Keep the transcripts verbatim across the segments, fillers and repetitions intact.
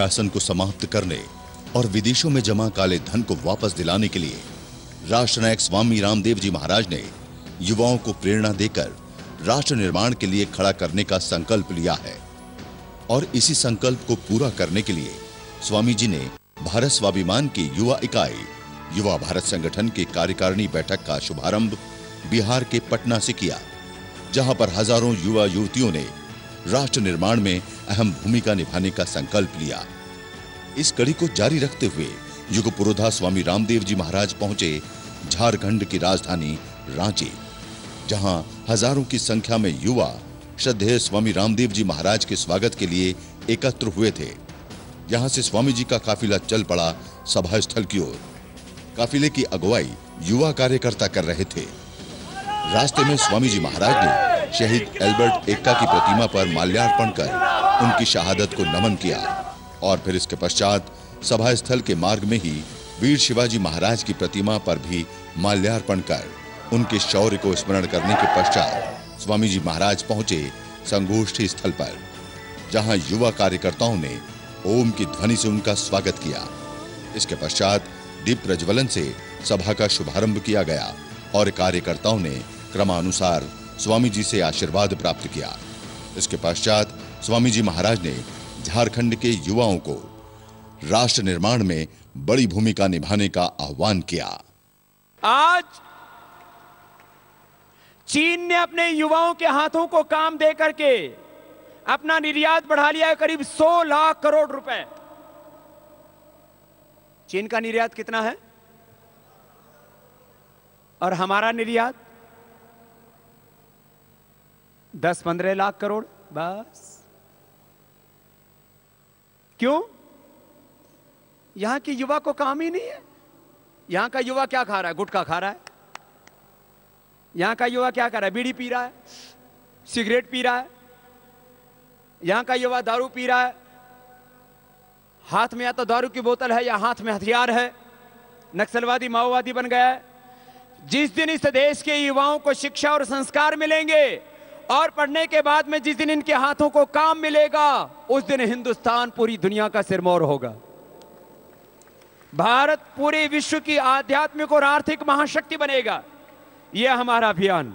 शासन को समाप्त करने और विदेशों में जमा काले धन को वापस दिलाने के लिए राष्ट्र नायक स्वामी रामदेव जी महाराज ने युवाओं को प्रेरणा देकर राष्ट्र निर्माण के लिए खड़ा करने का संकल्प लिया है। और इसी संकल्प को पूरा करने के लिए स्वामी जी ने भारत स्वाभिमान की युवा इकाई युवा भारत संगठन की कार्यकारिणी बैठक का शुभारंभ बिहार के पटना से किया, जहां पर हजारों युवा युवतियों ने राष्ट्र निर्माण में अहम भूमिका निभाने का संकल्प लिया। इस कड़ी को जारी रखते हुए युग पुरोधा स्वामी रामदेव जी महाराज पहुंचे झारखंड की राजधानी रांची, जहां हजारों की संख्या में युवा श्रद्धेय स्वामी रामदेव जी महाराज के स्वागत के लिए एकत्र हुए थे। यहां से स्वामी जी का काफिला चल पड़ा सभा स्थल की ओर। काफिले की अगुवाई युवा कार्यकर्ता कर रहे थे। रास्ते में स्वामी जी महाराज ने शहीद एल्बर्ट एक्का की प्रतिमा पर माल्यार्पण कर उनकी शहादत को नमन किया और फिर इसके पश्चात सभा स्थल के मार्ग में ही वीर शिवाजी महाराज की प्रतिमा पर भी माल्यार्पण कर उनके शौर्य को स्मरण करने के पश्चात स्वामी जी महाराज पहुंचे संगोष्ठी स्थल पर, जहां युवा कार्यकर्ताओं ने ओम की ध्वनि से उनका स्वागत किया। इसके पश्चात दीप प्रज्वलन से सभा का शुभारंभ किया गया और कार्यकर्ताओं ने क्रमानुसार स्वामी जी से आशीर्वाद प्राप्त किया। इसके पश्चात स्वामी जी महाराज ने झारखंड के युवाओं को राष्ट्र निर्माण में बड़ी भूमिका निभाने का आह्वान किया। आज चीन ने अपने युवाओं के हाथों को काम दे करके अपना निर्यात बढ़ा लिया है करीब सौ लाख करोड़ रुपए। चीन का निर्यात कितना है और हमारा निर्यात दस पंद्रह लाख करोड़ बस। क्यों? यहां की युवा को काम ही नहीं है। यहां का युवा क्या खा रहा है? गुटखा खा रहा है। यहां का युवा क्या कर रहा है? बीड़ी पी रहा है, सिगरेट पी रहा है। यहां का युवा दारू पी रहा है। हाथ में या तो दारू की बोतल है या हाथ में हथियार है। नक्सलवादी माओवादी बन गया है। जिस दिन इस देश के युवाओं को शिक्षा और संस्कार मिलेंगे और पढ़ने के बाद में जिस दिन इनके हाथों को काम मिलेगा, उस दिन हिंदुस्तान पूरी दुनिया का सिरमौर होगा। भारत पूरे विश्व की आध्यात्मिक और आर्थिक महाशक्ति बनेगा। यह हमारा अभियान,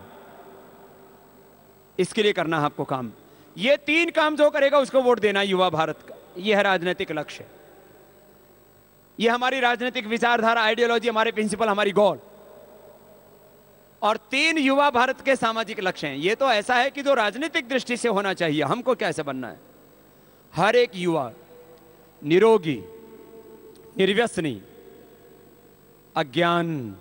इसके लिए करना है आपको काम। ये तीन काम जो करेगा उसको वोट देना युवा भारत का। यह है राजनीतिक लक्ष्य, यह हमारी राजनीतिक विचारधारा, आइडियोलॉजी, हमारे प्रिंसिपल, हमारी गोल। और तीन युवा भारत के सामाजिक लक्ष्य हैं। यह तो ऐसा है कि जो राजनीतिक दृष्टि से होना चाहिए, हमको कैसे बनना है। हर एक युवा निरोगी, निर्व्यसनी, अज्ञान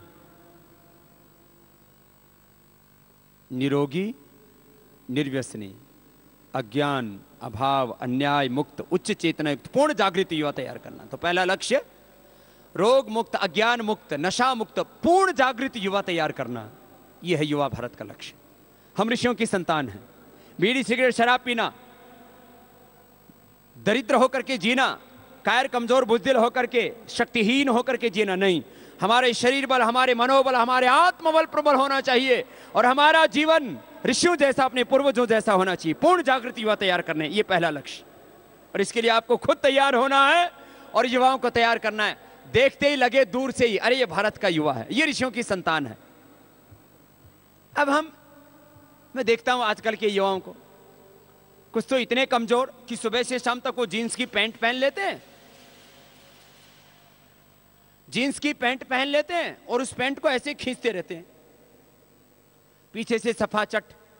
निरोगी, निर्व्यसनी, अज्ञान, अभाव, अन्याय मुक्त, उच्च चेतना युक्त पूर्ण जागृत युवा तैयार करना। तो पहला लक्ष्य रोग मुक्त, अज्ञान मुक्त, नशा मुक्त, पूर्ण जागृत युवा तैयार करना। यह है युवा भारत का लक्ष्य। हम ऋषियों की संतान हैं। बीड़ी सिगरेट शराब पीना, दरिद्र होकर के जीना, कायर कमजोर बुजदिल होकर के, शक्तिहीन होकर के जीना नहीं। हमारे शरीर बल, हमारे मनोबल, हमारे आत्मबल प्रबल होना चाहिए और हमारा जीवन ऋषियों जैसा, अपने पूर्वजों जैसा होना चाहिए। पूर्ण जागृत युवा तैयार करने, ये पहला लक्ष्य। और इसके लिए आपको खुद तैयार होना है और युवाओं को तैयार करना है। देखते ही लगे दूर से ही, अरे ये भारत का युवा है, ये ऋषियों की संतान है। अब हम मैं देखता हूं आजकल के युवाओं को, कुछ तो इतने कमजोर कि सुबह से शाम तक वो जीन्स की पैंट पहन लेते हैं, जीन्स की पैंट पहन लेते हैं और उस पैंट को ऐसे खींचते रहते हैं, पीछे से सफाचट,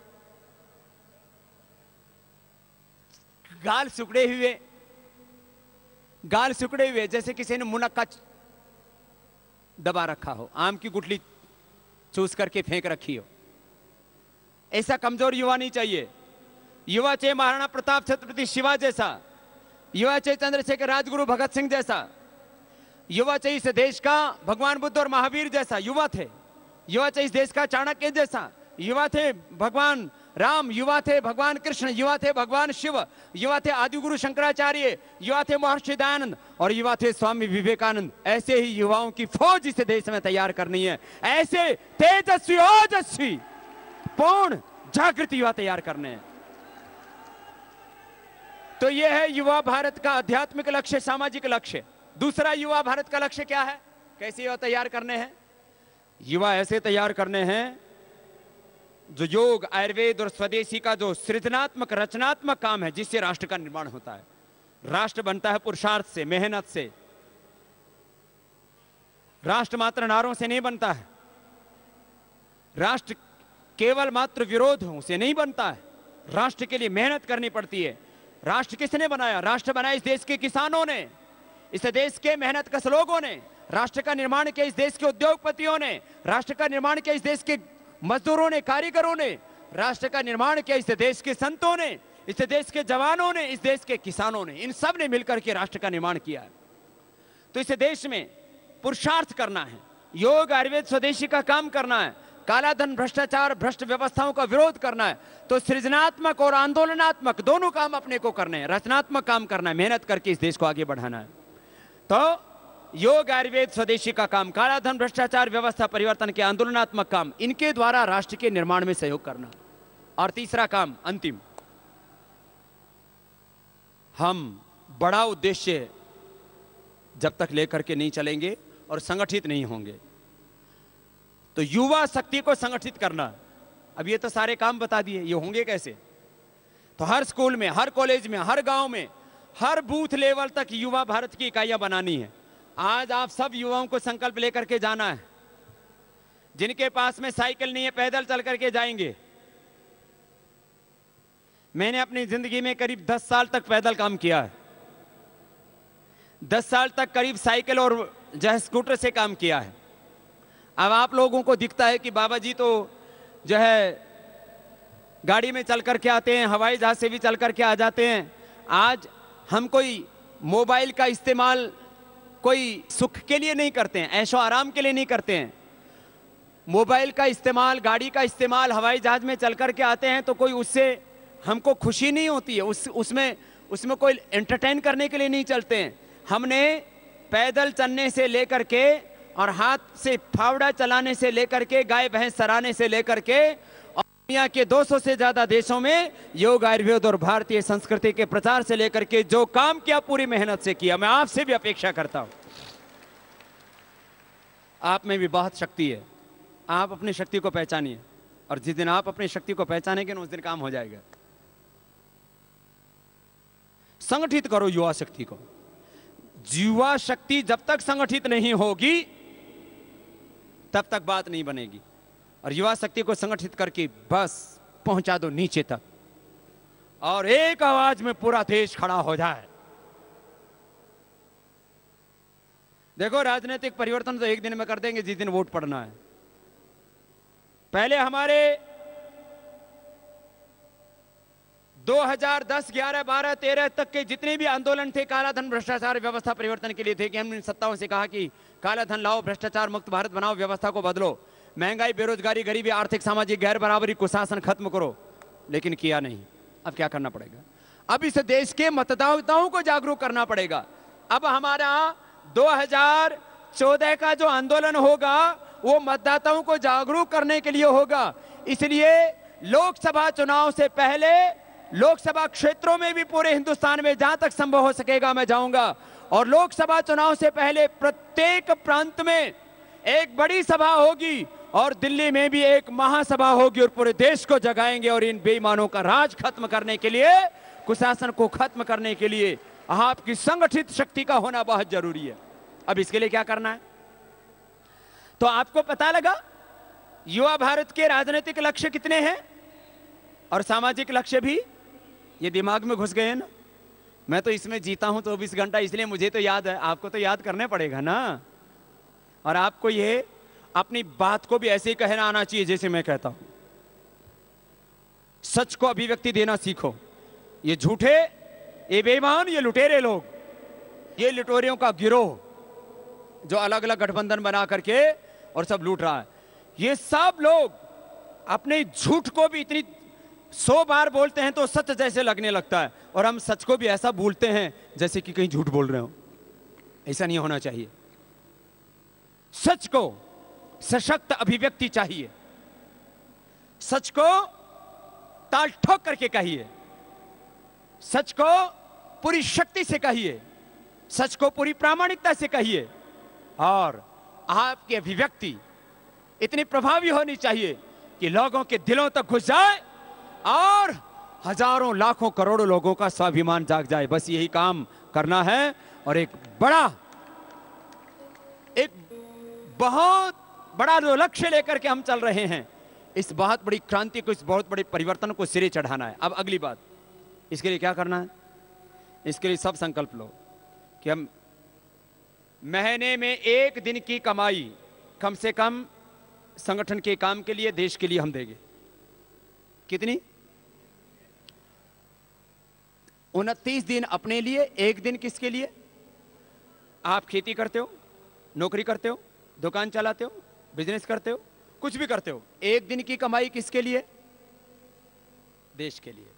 गाल सुकड़े हुए, गाल सुकड़े हुए जैसे किसी ने मुनक्का दबा रखा हो, आम की गुठली चूस करके फेंक रखी हो। ऐसा कमजोर युवा नहीं चाहिए। युवा चाहिए महाराणा प्रताप छत्रपति शिवा जैसा, युवा चाहिए चंद्रशेखर राजगुरु भगत सिंह जैसा, युवा चाहिए इस देश का भगवान बुद्ध और महावीर जैसा युवा थे। युवा चाहिए इस देश का चाणक्य जैसा, युवा थे भगवान राम, युवा थे भगवान कृष्ण, युवा थे भगवान शिव, युवा थे आदिगुरु शंकराचार्य, युवा थे महर्षि दयानंद और युवा थे स्वामी विवेकानंद। ऐसे ही युवाओं की फौज इस देश में तैयार करनी है। ऐसे तेजस्वी ओजस्वी पूर्ण जागृत युवा तैयार करने हैं। तो यह है युवा भारत का आध्यात्मिक लक्ष्य, सामाजिक लक्ष्य। दूसरा युवा भारत का लक्ष्य क्या है? कैसे युवा तैयार करने हैं? युवा ऐसे तैयार करने हैं जो योग, आयुर्वेद और स्वदेशी का जो सृजनात्मक रचनात्मक काम है, जिससे राष्ट्र का निर्माण होता है। राष्ट्र बनता है पुरुषार्थ से, मेहनत से। राष्ट्र मात्र नारों से नहीं बनता है। राष्ट्र केवल मात्र विरोधों से नहीं बनता है। राष्ट्र के लिए मेहनत करनी पड़ती है। राष्ट्र किसने बनाया? राष्ट्र बनाया इस देश के किसानों ने, इस देश के मेहनत कश लोगों ने। राष्ट्र का निर्माण किया इस देश के उद्योगपतियों ने। राष्ट्र का निर्माण किया इस देश के मजदूरों ने, कारीगरों ने। राष्ट्र का निर्माण किया इस देश के संतों ने, इस देश के जवानों ने, इस देश के किसानों ने। इन सब ने मिलकर के राष्ट्र का निर्माण किया है। तो इस देश में पुरुषार्थ करना है, योग, आयुर्वेद, स्वदेशी का काम करना है, काला धन, भ्रष्टाचार, भ्रष्ट व्यवस्थाओं का विरोध करना है। तो सृजनात्मक और आंदोलनात्मक दोनों काम अपने को करने हैं। रचनात्मक काम करना है, मेहनत करके इस देश को आगे बढ़ाना है। तो योग, आयुर्वेद, स्वदेशी का काम, काला धन, भ्रष्टाचार, व्यवस्था परिवर्तन के आंदोलनात्मक काम, इनके द्वारा राष्ट्र के निर्माण में सहयोग करना। और तीसरा काम, अंतिम, हम बड़ा उद्देश्य जब तक लेकर के नहीं चलेंगे और संगठित नहीं होंगे, तो युवा शक्ति को संगठित करना। अब ये तो सारे काम बता दिए, ये होंगे कैसे? तो हर स्कूल में, हर कॉलेज में, हर गांव में, हर बूथ लेवल तक युवा भारत की इकाइयां बनानी है। आज आप सब युवाओं को संकल्प लेकर के जाना है। जिनके पास में साइकिल नहीं है, पैदल चल करके जाएंगे। मैंने अपनी जिंदगी में करीब दस साल तक पैदल काम किया है। दस साल तक करीब साइकिल और जो है स्कूटर से काम किया है। अब आप लोगों को दिखता है कि बाबा जी तो जो है गाड़ी में चल करके आते हैं, हवाई जहाज से भी चल करके आ जाते हैं। आज हम कोई मोबाइल का इस्तेमाल कोई सुख के लिए नहीं करते हैं, ऐशो आराम के लिए नहीं करते हैं। मोबाइल का इस्तेमाल, गाड़ी का इस्तेमाल, हवाई जहाज में चल करके आते हैं तो कोई उससे हमको खुशी नहीं होती है, उस उसमें उसमें कोई एंटरटेन करने के लिए नहीं चलते हैं। हमने पैदल चलने से लेकर के और हाथ से फावड़ा चलाने से लेकर के, गाय भैंस चराने से लेकर के, और दुनिया के दो सौ से ज्यादा देशों में योग, आयुर्वेद और भारतीय संस्कृति के प्रचार से लेकर के जो काम किया पूरी मेहनत से किया। मैं आपसे भी अपेक्षा करता हूं, आप में भी बहुत शक्ति है, आप अपनी शक्ति को पहचानिए। और जिस दिन आप अपनी शक्ति को पहचानेंगे ना, उस दिन काम हो जाएगा। संगठित करो युवा शक्ति को। युवा शक्ति जब तक संगठित नहीं होगी तब तक बात नहीं बनेगी। और युवा शक्ति को संगठित करके बस पहुंचा दो नीचे तक, और एक आवाज में पूरा देश खड़ा हो जाए। देखो, राजनीतिक परिवर्तन तो एक दिन में कर देंगे जिस दिन वोट पड़ना है। पहले हमारे दो हज़ार दस, ग्यारह, बारह, तेरह तक के जितने भी आंदोलन थे काला धन, भ्रष्टाचार, व्यवस्था परिवर्तन के लिए थे कि हमने सत्ताओं से कहा कि काला धन लाओ, भ्रष्टाचार मुक्त भारत बनाओ, व्यवस्था को बदलो, महंगाई, बेरोजगारी, गरीबी, आर्थिक सामाजिक गैर बराबरी, कुशासन खत्म करो। लेकिन किया नहीं। अब क्या करना पड़ेगा? अब इस देश के मतदाताओं को जागरूक करना पड़ेगा। अब हमारा दो हज़ार चौदह का जो आंदोलन होगा वो मतदाताओं को जागरूक करने के लिए होगा। इसलिए लोकसभा चुनाव से पहले लोकसभा क्षेत्रों में भी पूरे हिंदुस्तान में जहां तक संभव हो सकेगा मैं जाऊंगा, और लोकसभा चुनाव से पहले प्रत्येक प्रांत में एक बड़ी सभा होगी और दिल्ली में भी एक महासभा होगी, और पूरे देश को जगाएंगे। और इन बेईमानों का राज खत्म करने के लिए, कुशासन को खत्म करने के लिए आपकी संगठित शक्ति का होना बहुत जरूरी है। अब इसके लिए क्या करना है? तो आपको पता लगा युवा भारत के राजनीतिक लक्ष्य कितने हैं और सामाजिक लक्ष्य भी ये दिमाग में घुस गए हैं ना। मैं तो इसमें जीता हूं चौबीस घंटा, इसलिए मुझे तो याद है, आपको तो याद करने पड़ेगा ना। और आपको ये अपनी बात को भी ऐसे ही कहना आना चाहिए जैसे मैं कहता हूं। सच को अभिव्यक्ति देना सीखो। ये झूठे, ये बेईमान, ये लुटेरे लोग, ये लुटेरियों का गिरोह जो अलग अलग गठबंधन बना करके और सब लूट रहा है, ये सब लोग अपने झूठ को भी इतनी सौ बार बोलते हैं तो सच जैसे लगने लगता है, और हम सच को भी ऐसा बोलते हैं जैसे कि कहीं झूठ बोल रहे हो। ऐसा नहीं होना चाहिए। सच को सशक्त अभिव्यक्ति चाहिए। सच को ताल ठोक करके कहिए। सच को पूरी शक्ति से कहिए, सच को पूरी प्रामाणिकता से कहिए, और आपकी अभिव्यक्ति इतनी प्रभावी होनी चाहिए कि लोगों के दिलों तक घुस जाए और हजारों लाखों करोड़ों लोगों का स्वाभिमान जाग जाए। बस यही काम करना है और एक बड़ा, एक बहुत बड़ा जो लक्ष्य लेकर के हम चल रहे हैं, इस बहुत बड़ी क्रांति को, इस बहुत बड़े परिवर्तन को सिरे चढ़ाना है। अब अगली बात, इसके लिए क्या करना है? इसके लिए सब संकल्प लो कि हम महीने में एक दिन की कमाई कम से कम संगठन के काम के लिए, देश के लिए हम देंगे। कितनी? उनतीस दिन अपने लिए, एक दिन किसके लिए? आप खेती करते हो, नौकरी करते हो, दुकान चलाते हो, बिजनेस करते हो, कुछ भी करते हो, एक दिन की कमाई किसके लिए? देश के लिए।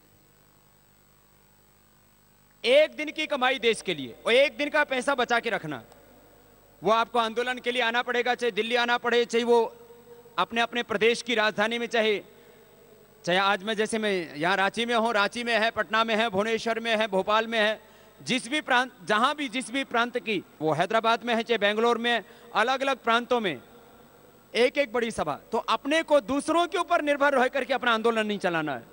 एक दिन की कमाई देश के लिए, और एक दिन का पैसा बचा के रखना। वो आपको आंदोलन के लिए आना पड़ेगा, चाहे दिल्ली आना पड़े, चाहे वो अपने अपने प्रदेश की राजधानी में, चाहे चाहे आज मैं जैसे मैं यहाँ रांची में हूँ, रांची में है, पटना में है, भुवनेश्वर में है, भोपाल में है, जिस भी प्रांत, जहाँ भी जिस भी प्रांत की, वो हैदराबाद में है, चाहे बेंगलोर में, अलग अलग प्रांतों में एक एक बड़ी सभा। तो अपने को दूसरों के ऊपर निर्भर रह करके अपना आंदोलन नहीं चलाना है।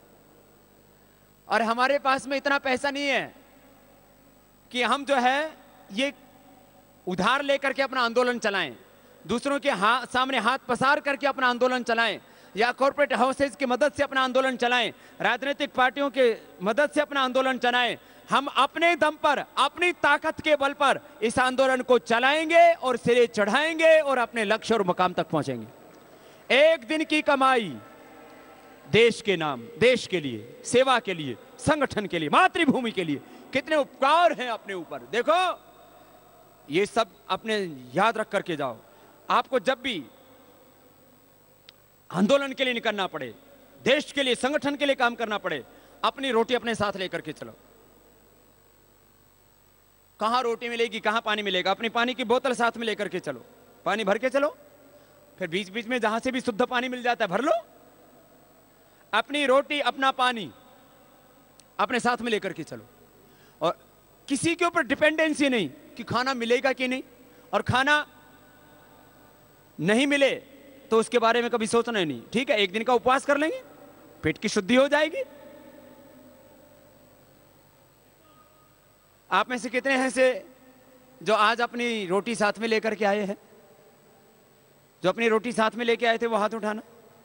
और हमारे पास में इतना पैसा नहीं है कि हम जो है ये उधार लेकर के अपना आंदोलन चलाएं, दूसरों के हाथ सामने हाथ पसार करके अपना आंदोलन चलाएं, या कॉर्पोरेट हाउसेज की मदद से अपना आंदोलन चलाएं, राजनीतिक पार्टियों के मदद से अपना आंदोलन चलाएं। हम अपने दम पर, अपनी ताकत के बल पर इस आंदोलन को चलाएंगे और सिरे चढ़ाएंगे और अपने लक्ष्य और मुकाम तक पहुंचेंगे। एक दिन की कमाई देश के नाम, देश के लिए, सेवा के लिए, संगठन के लिए, मातृभूमि के लिए। कितने उपकार हैं अपने ऊपर, देखो ये सब अपने याद रख करके जाओ। आपको जब भी आंदोलन के लिए निकलना पड़े, देश के लिए, संगठन के लिए काम करना पड़े, अपनी रोटी अपने साथ लेकर के चलो। कहां रोटी मिलेगी, कहां पानी मिलेगा? अपनी पानी की बोतल साथ में लेकर के चलो, पानी भर के चलो, फिर बीच बीच में जहां से भी शुद्ध पानी मिल जाता है भर लो। अपनी रोटी, अपना पानी अपने साथ में लेकर के चलो, और किसी के ऊपर डिपेंडेंसी नहीं कि खाना मिलेगा कि नहीं, और खाना नहीं मिले तो उसके बारे में कभी सोचना ही नहीं। ठीक है, एक दिन का उपवास कर लेंगे, पेट की शुद्धि हो जाएगी। आप में से कितने हैं से जो आज अपनी रोटी साथ में लेकर के आए हैं? जो अपनी रोटी साथ में लेके आए थे वो हाथ उठाना।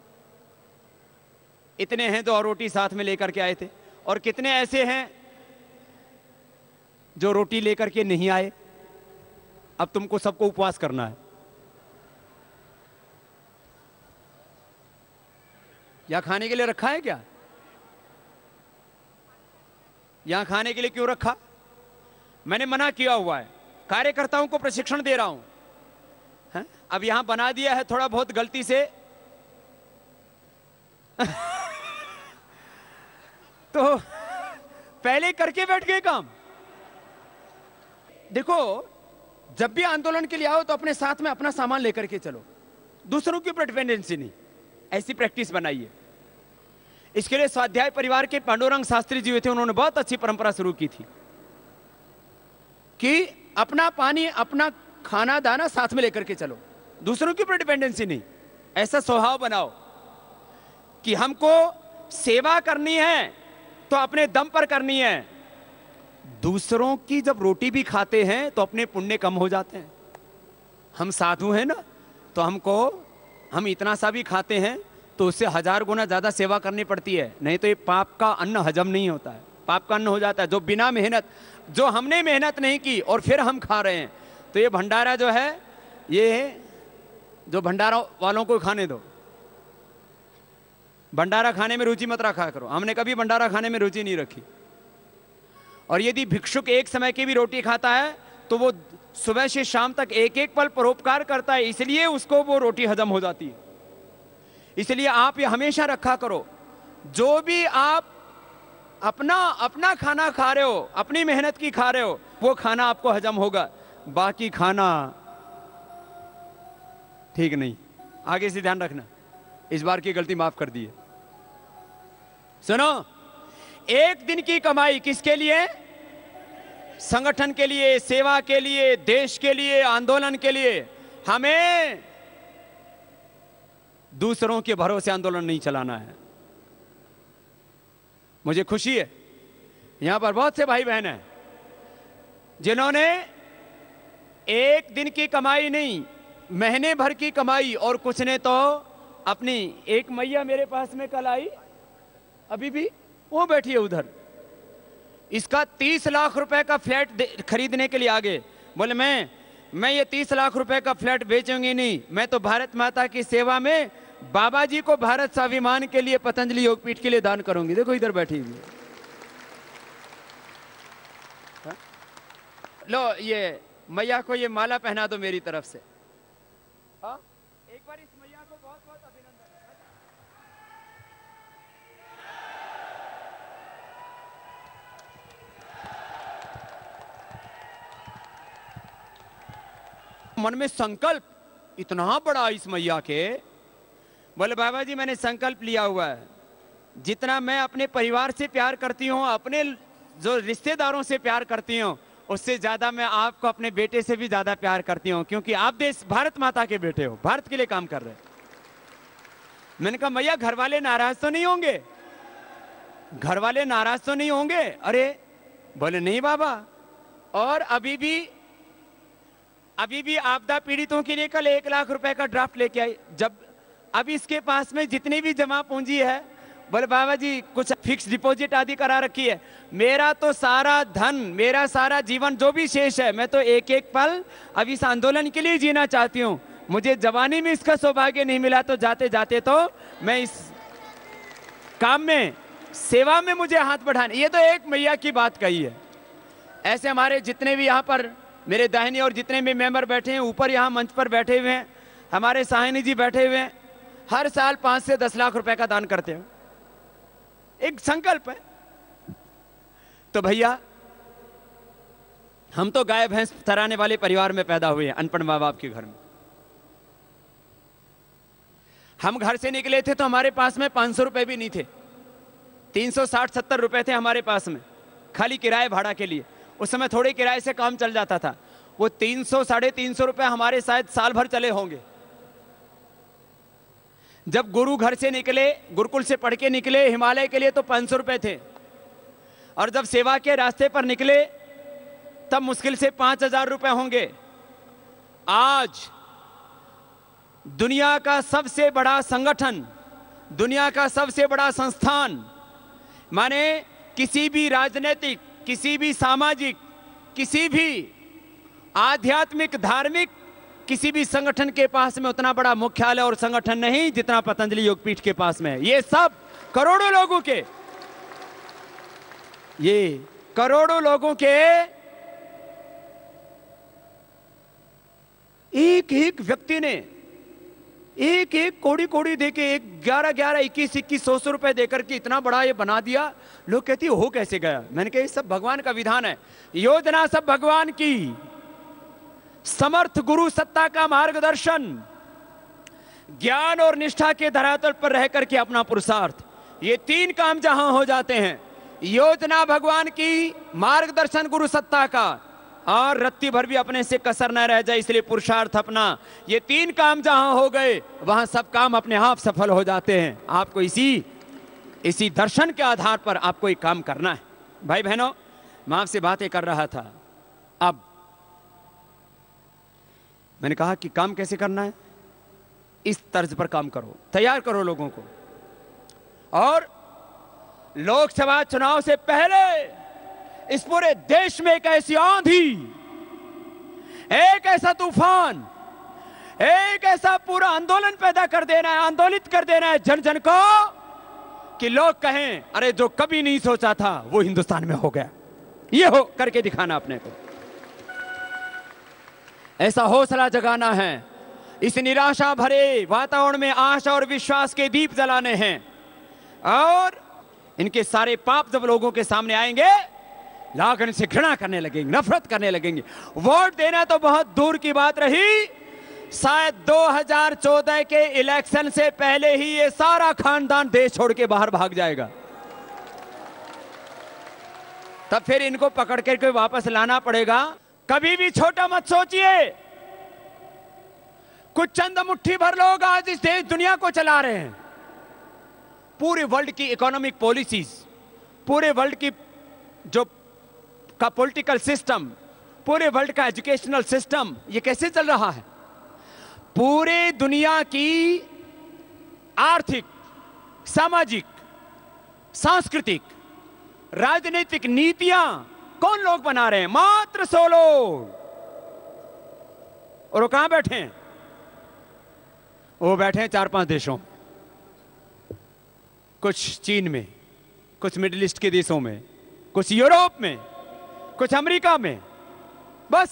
इतने हैं जो और रोटी साथ में लेकर के आए थे, और कितने ऐसे हैं जो रोटी लेकर के नहीं आए? अब तुमको सबको उपवास करना है। या खाने के लिए रखा है क्या? यहां खाने के लिए क्यों रखा? मैंने मना किया हुआ है, कार्यकर्ताओं को प्रशिक्षण दे रहा हूं। है? अब यहां बना दिया है थोड़ा बहुत गलती से तो पहले करके बैठ गए काम। देखो, जब भी आंदोलन के लिए आओ तो अपने साथ में अपना सामान लेकर के चलो, दूसरों के ऊपर डिपेंडेंसी नहीं। ऐसी प्रैक्टिस बनाइए। इसके लिए स्वाध्याय परिवार के पांडुरंग शास्त्री जी थे, उन्होंने बहुत अच्छी परंपरा शुरू की थी कि अपना पानी, अपना खाना दाना साथ में लेकर के चलो, दूसरों के ऊपर डिपेंडेंसी नहीं। ऐसा स्वभाव बनाओ कि हमको सेवा करनी है तो अपने दम पर करनी है। दूसरों की जब रोटी भी खाते हैं तो अपने पुण्य कम हो जाते हैं। हम साधु हैं ना, तो हमको, हम इतना सा भी खाते हैं तो उससे हजार गुना ज्यादा सेवा करनी पड़ती है, नहीं तो ये पाप का अन्न हजम नहीं होता है, पाप का अन्न हो जाता है। जो बिना मेहनत, जो हमने मेहनत नहीं की और फिर हम खा रहे हैं, तो ये भंडारा जो है, ये जो भंडारा वालों को खाने दो। भंडारा खाने में रुचि मत रखा करो। हमने कभी भंडारा खाने में रुचि नहीं रखी। और यदि भिक्षुक एक समय की भी रोटी खाता है तो वो सुबह से शाम तक एक एक पल परोपकार करता है, इसलिए उसको वो रोटी हजम हो जाती है। इसलिए आप ये हमेशा रखा करो, जो भी आप अपना अपना खाना खा रहे हो, अपनी मेहनत की खा रहे हो, वो खाना आपको हजम होगा, बाकी खाना ठीक नहीं। आगे से ध्यान रखना, इस बार की गलती माफ कर दी है। सुनो, एक दिन की कमाई किसके लिए? संगठन के लिए, सेवा के लिए, देश के लिए, आंदोलन के लिए। हमें दूसरों के भरोसे आंदोलन नहीं चलाना है। मुझे खुशी है यहां पर बहुत से भाई बहन हैं जिन्होंने एक दिन की कमाई नहीं, महीने भर की कमाई, और कुछ ने तो अपनी, एक मैया मेरे पास में कल आई, अभी भी वो बैठी है उधर, इसका तीस लाख रुपए का फ्लैट खरीदने के लिए आगे, बोले मैं मैं ये तीस लाख रुपए का फ्लैट बेचूंगी नहीं, मैं तो भारत माता की सेवा में बाबा जी को भारत स्वाभिमान के लिए, पतंजलि योगपीठ के लिए दान करूंगी। देखो इधर बैठी हुई। लो ये मैया को ये माला पहना दो मेरी तरफ से। हाँ? एक बार इस मैया को बहुत बहुत अभिनंदन। मन में संकल्प इतना बड़ा इस मैया के, बोले बाबा जी मैंने संकल्प लिया हुआ है, जितना मैं अपने परिवार से प्यार करती हूँ, अपने जो रिश्तेदारों से प्यार करती हूँ, उससे ज्यादा मैं आपको अपने बेटे से भी ज्यादा प्यार करती हूँ, क्योंकि आप देश भारत माता के बेटे हो, भारत के लिए काम कर रहे हैं। मैंने कहा मैया घर वाले नाराज तो नहीं होंगे? घर वाले नाराज तो नहीं होंगे? अरे बोले नहीं बाबा, और अभी भी अभी भी आपदा पीड़ितों के लिए कल एक लाख रुपए का ड्राफ्ट लेके आई। जब अब इसके पास में जितनी भी जमा पूंजी है, बोले बाबा जी कुछ फिक्स डिपॉजिट आदि करा रखी है, मेरा तो सारा धन, मेरा सारा जीवन जो भी शेष है, मैं तो एक एक पल अब इस आंदोलन के लिए जीना चाहती हूँ। मुझे जवानी में इसका सौभाग्य नहीं मिला, तो जाते जाते तो मैं इस काम में, सेवा में मुझे हाथ बढ़ाने। ये तो एक मैया की बात कही है। ऐसे हमारे जितने भी यहाँ पर मेरे दाहिनी और जितने भी मेंबर बैठे हैं, ऊपर यहाँ मंच पर बैठे हुए हैं, हमारे साहिनी जी बैठे हुए हैं, हर साल पांच से दस लाख रुपए का दान करते हैं। एक संकल्प है। तो भैया हम तो गाय भैंस चराने वाले परिवार में पैदा हुए हैं, अनपढ़ माँ बाप के घर में। हम घर से निकले थे तो हमारे पास में पांच सौ रुपए भी नहीं थे, तीन सौ साठ सत्तर रुपए थे हमारे पास में, खाली किराए भाड़ा के लिए। उस समय थोड़े किराए से काम चल जाता था। वो तीन सौ साढ़े तीन सौ रुपए हमारे शायद साल भर चले होंगे। जब गुरु घर से निकले, गुरुकुल से पढ़ के निकले हिमालय के लिए, तो पांच सौ रुपए थे, और जब सेवा के रास्ते पर निकले तब मुश्किल से पांच हजार रुपए होंगे। आज दुनिया का सबसे बड़ा संगठन, दुनिया का सबसे बड़ा संस्थान, माने किसी भी राजनीतिक, किसी भी सामाजिक, किसी भी आध्यात्मिक, धार्मिक, किसी भी संगठन के पास में उतना बड़ा मुख्यालय और संगठन नहीं जितना पतंजलि योगपीठ के पास में है। ये सब करोड़ों लोगों के, ये करोड़ों लोगों के एक एक व्यक्ति ने एक एक कोड़ी कोड़ी देके, एक ग्यारह ग्यारह इक्कीस इक्कीस सौ सौ रुपए देकर के इतना बड़ा ये बना दिया। लोग कहती हो कैसे गया? मैंने कहा ये सब भगवान का विधान है, योजना सब भगवान की, समर्थ गुरु सत्ता का मार्गदर्शन, ज्ञान और निष्ठा के धरातल पर रह करके अपना पुरुषार्थ, ये तीन काम जहां हो जाते हैं, योजना भगवान की, मार्गदर्शन गुरु सत्ता का, और रत्ती भर भी अपने से कसर न रह जाए इसलिए पुरुषार्थ अपना, ये तीन काम जहां हो गए वहां सब काम अपने आप सफल हो जाते हैं। आपको इसी इसी दर्शन के आधार पर आपको एक काम करना है। भाई बहनों, मैं आपसे बातें कर रहा था, अब मैंने कहा कि काम कैसे करना है, इस तर्ज पर काम करो, तैयार करो लोगों को। और लोकसभा चुनाव से पहले इस पूरे देश में एक ऐसी आंधी, एक ऐसा तूफान, एक ऐसा पूरा आंदोलन पैदा कर देना है, आंदोलित कर देना है जन जन को, कि लोग कहें अरे जो कभी नहीं सोचा था वो हिंदुस्तान में हो गया। ये हो करके दिखाना अपने को, ऐसा हौसला जगाना है। इस निराशा भरे वातावरण में आशा और विश्वास के दीप जलाने हैं, और इनके सारे पाप जब लोगों के सामने आएंगे, लोग इनसे घृणा करने लगेंगे, नफरत करने लगेंगे। वोट देना तो बहुत दूर की बात रही, शायद दो हज़ार चौदह के इलेक्शन से पहले ही ये सारा खानदान देश छोड़ के बाहर भाग जाएगा। तब फिर इनको पकड़ करके वापस लाना पड़ेगा। कभी भी छोटा मत सोचिए। कुछ चंद मुट्ठी भर लोग आज इस देश दुनिया को चला रहे हैं। पूरे वर्ल्ड की इकोनॉमिक पॉलिसीज, पूरे वर्ल्ड की जो का पॉलिटिकल सिस्टम, पूरे वर्ल्ड का एजुकेशनल सिस्टम, ये कैसे चल रहा है? पूरे दुनिया की आर्थिक, सामाजिक, सांस्कृतिक, राजनीतिक नीतियां कौन लोग बना रहे हैं? मात्र सौ लोग। और वो कहां बैठे हैं? वो बैठे हैं चार पांच देशों, कुछ चीन में, कुछ मिडिल ईस्ट के देशों में, कुछ यूरोप में, कुछ अमेरिका में। बस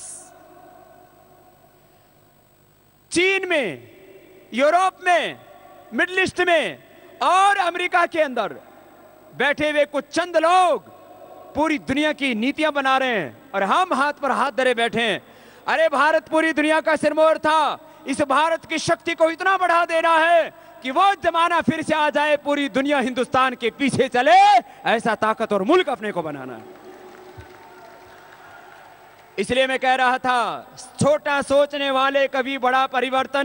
चीन में, यूरोप में, मिडिल ईस्ट में और अमेरिका के अंदर बैठे हुए कुछ चंद लोग पूरी दुनिया की नीतियां बना रहे हैं और हम हाथ पर हाथ धरे बैठे हैं। अरे भारत पूरी दुनिया का सिरमौर था। इस भारत की शक्ति को इतना बढ़ा देना है कि वो जमाना फिर से आ जाए, पूरी दुनिया हिंदुस्तान के पीछे चले। ऐसा ताकतवर मुल्क अपने को बनाना है। इसलिए मैं कह रहा था, छोटा सोचने वाले कभी बड़ा परिवर्तन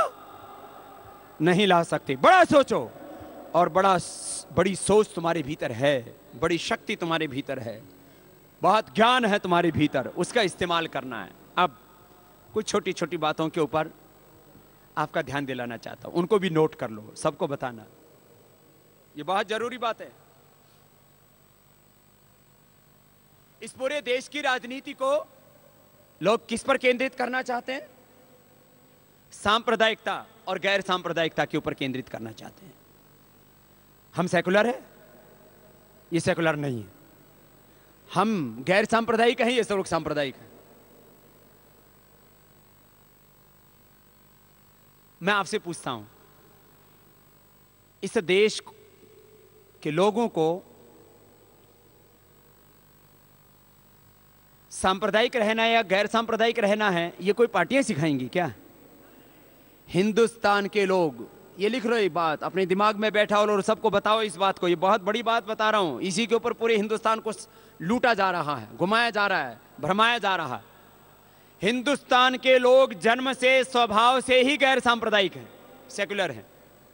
नहीं ला सकते। बड़ा सोचो, और बड़ा बड़ी सोच तुम्हारे भीतर है, बड़ी शक्ति तुम्हारे भीतर है, बहुत ज्ञान है तुम्हारे भीतर, उसका इस्तेमाल करना है। अब कुछ छोटी छोटी बातों के ऊपर आपका ध्यान दिलाना चाहता हूं, उनको भी नोट कर लो, सबको बताना, ये बहुत जरूरी बात है। इस पूरे देश की राजनीति को लोग किस पर केंद्रित करना चाहते हैं? सांप्रदायिकता और गैर सांप्रदायिकता के ऊपर केंद्रित करना चाहते हैं। हम सेकुलर है, ये सेकुलर नहीं है। हम गैर सांप्रदायिक हैं, ये सब लोग सांप्रदायिक हैं। मैं आपसे पूछता हूं, इस देश के लोगों को सांप्रदायिक रहना या गैर सांप्रदायिक रहना है, ये कोई पार्टियां सिखाएंगी क्या? हिंदुस्तान के लोग, ये लिख लो, ये बात अपने दिमाग में बैठा और सबको बताओ इस बात को। ये बहुत बड़ी बात बता रहा हूं। इसी के ऊपर पूरे हिंदुस्तान को लूटा जा रहा है, घुमाया जा रहा है, भरमाया जा रहा है। हिंदुस्तान के लोग जन्म से, स्वभाव से ही गैर सांप्रदायिक हैं, सेकुलर हैं।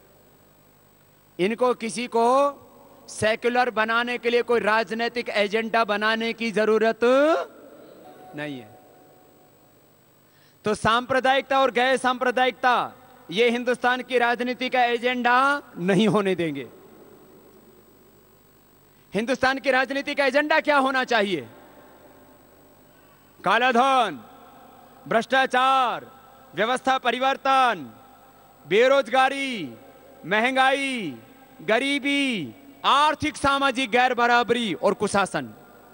इनको किसी को सेकुलर बनाने के लिए कोई राजनीतिक एजेंडा बनाने की जरूरत नहीं है। तो सांप्रदायिकता और गैर सांप्रदायिकता ये हिंदुस्तान की राजनीति का एजेंडा नहीं होने देंगे। हिंदुस्तान की राजनीति का एजेंडा क्या होना चाहिए? कालाधन, भ्रष्टाचार, व्यवस्था परिवर्तन, बेरोजगारी, महंगाई, गरीबी, आर्थिक सामाजिक गैर बराबरी और कुशासन,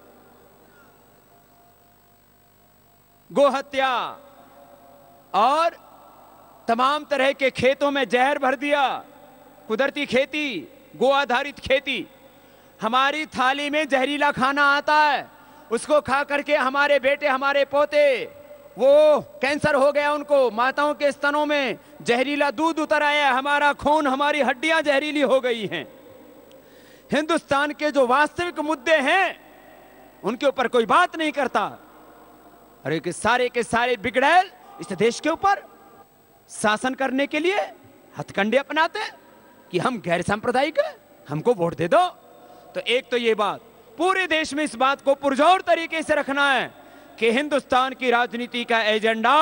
गोहत्या और तमाम तरह के खेतों में जहर भर दिया, कुदरती खेती, गो आधारित खेती। हमारी थाली में जहरीला खाना आता है, उसको खा करके हमारे बेटे, हमारे पोते, वो कैंसर हो गया उनको, माताओं के स्तनों में जहरीला दूध उतर आया, हमारा खून, हमारी हड्डियां जहरीली हो गई हैं। हिंदुस्तान के जो वास्तविक मुद्दे हैं उनके ऊपर कोई बात नहीं करता। अरे कि सारे के सारे बिगड़ैल इस देश के ऊपर शासन करने के लिए हथकंडे अपनाते कि हम गैर सांप्रदायिक हैं, हमको वोट दे दो। तो एक तो ये बात, पूरे देश में इस बात को पुरजोर तरीके से रखना है कि हिंदुस्तान की राजनीति का एजेंडा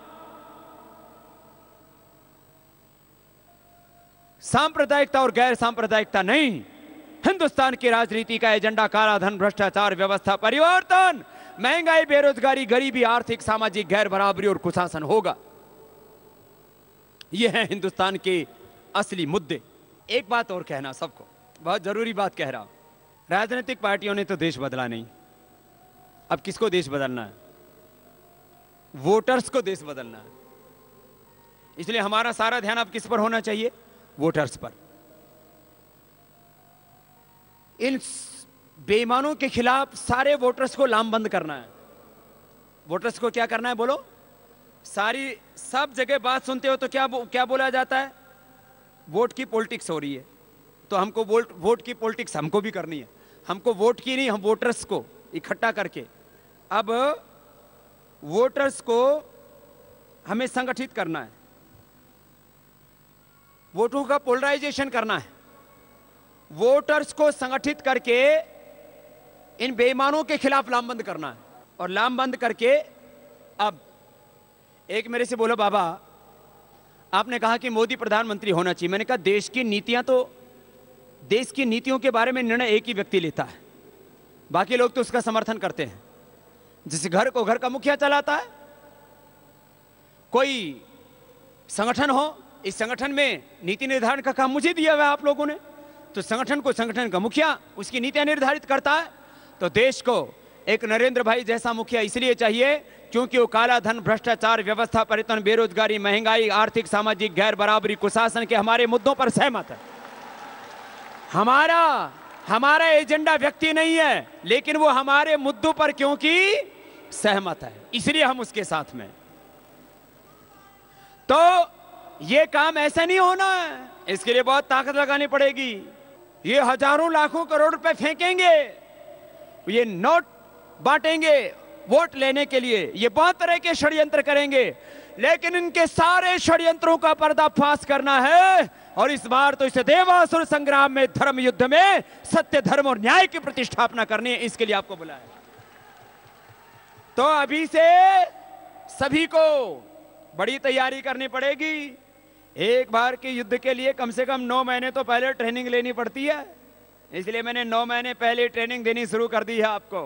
सांप्रदायिकता और गैर सांप्रदायिकता नहीं। हिंदुस्तान की राजनीति का एजेंडा कालाधन, भ्रष्टाचार, व्यवस्था परिवर्तन, महंगाई, बेरोजगारी, गरीबी, आर्थिक सामाजिक गैर बराबरी और कुशासन होगा। ये है हिंदुस्तान के असली मुद्दे। एक बात और कहना सबको, बहुत जरूरी बात कह रहा हूं। राजनीतिक पार्टियों ने तो देश बदला नहीं, अब किसको देश बदलना है? वोटर्स को देश बदलना है। इसलिए हमारा सारा ध्यान अब किस पर होना चाहिए? वोटर्स पर। इन बेईमानों के खिलाफ सारे वोटर्स को लामबंद करना है। वोटर्स को क्या करना है बोलो? सारी सब जगह बात सुनते हो तो क्या बो, क्या बोला जाता है? वोट की पॉलिटिक्स हो रही है, तो हमको वोट वोट की पॉलिटिक्स हमको भी करनी है। हमको वोट की नहीं, हम वोटर्स को इकट्ठा करके अब वोटर्स को हमें संगठित करना है, वोटों का पोलराइजेशन करना है, वोटर्स को संगठित करके इन बेईमानों के खिलाफ लामबंद करना है। और लामबंद करके अब एक मेरे से बोलो, बाबा आपने कहा कि मोदी प्रधानमंत्री होना चाहिए। मैंने कहा देश की नीतियां तो, देश की नीतियों के बारे में निर्णय एक ही व्यक्ति लेता है, बाकी लोग तो उसका समर्थन करते हैं। जिस घर को घर का मुखिया चलाता है, कोई संगठन हो, इस संगठन में नीति निर्धारण का काम मुझे दिया हुआ है आप लोगों ने, तो संगठन को संगठन का मुखिया उसकी नीतियां निर्धारित करता है। तो देश को एक नरेंद्र भाई जैसा मुखिया इसलिए चाहिए क्योंकि वो काला धन, भ्रष्टाचार, व्यवस्था परिवर्तन, बेरोजगारी, महंगाई, आर्थिक सामाजिक गैर बराबरी, कुशासन के हमारे मुद्दों पर सहमत है। हमारा हमारा एजेंडा व्यक्ति नहीं है, लेकिन वो हमारे मुद्दों पर क्योंकि सहमत है, इसलिए हम उसके साथ में। तो ये काम ऐसा नहीं होना है, इसके लिए बहुत ताकत लगानी पड़ेगी। ये हजारों लाखों करोड़ रुपए फेंकेंगे, ये नोट बांटेंगे वोट लेने के लिए, ये बहुत तरह के षड्यंत्र करेंगे, लेकिन इनके सारे षड्यंत्रों का पर्दाफाश करना है। और इस बार तो इस देवासुर संग्राम में, धर्म युद्ध में सत्य, धर्म और न्याय की प्रतिष्ठापना करनी है, इसके लिए आपको बुलाया। तो अभी से सभी को बड़ी तैयारी करनी पड़ेगी। एक बार के युद्ध के लिए कम से कम नौ महीने तो पहले ट्रेनिंग लेनी पड़ती है, इसलिए मैंने नौ महीने पहले ट्रेनिंग देनी शुरू कर दी है आपको।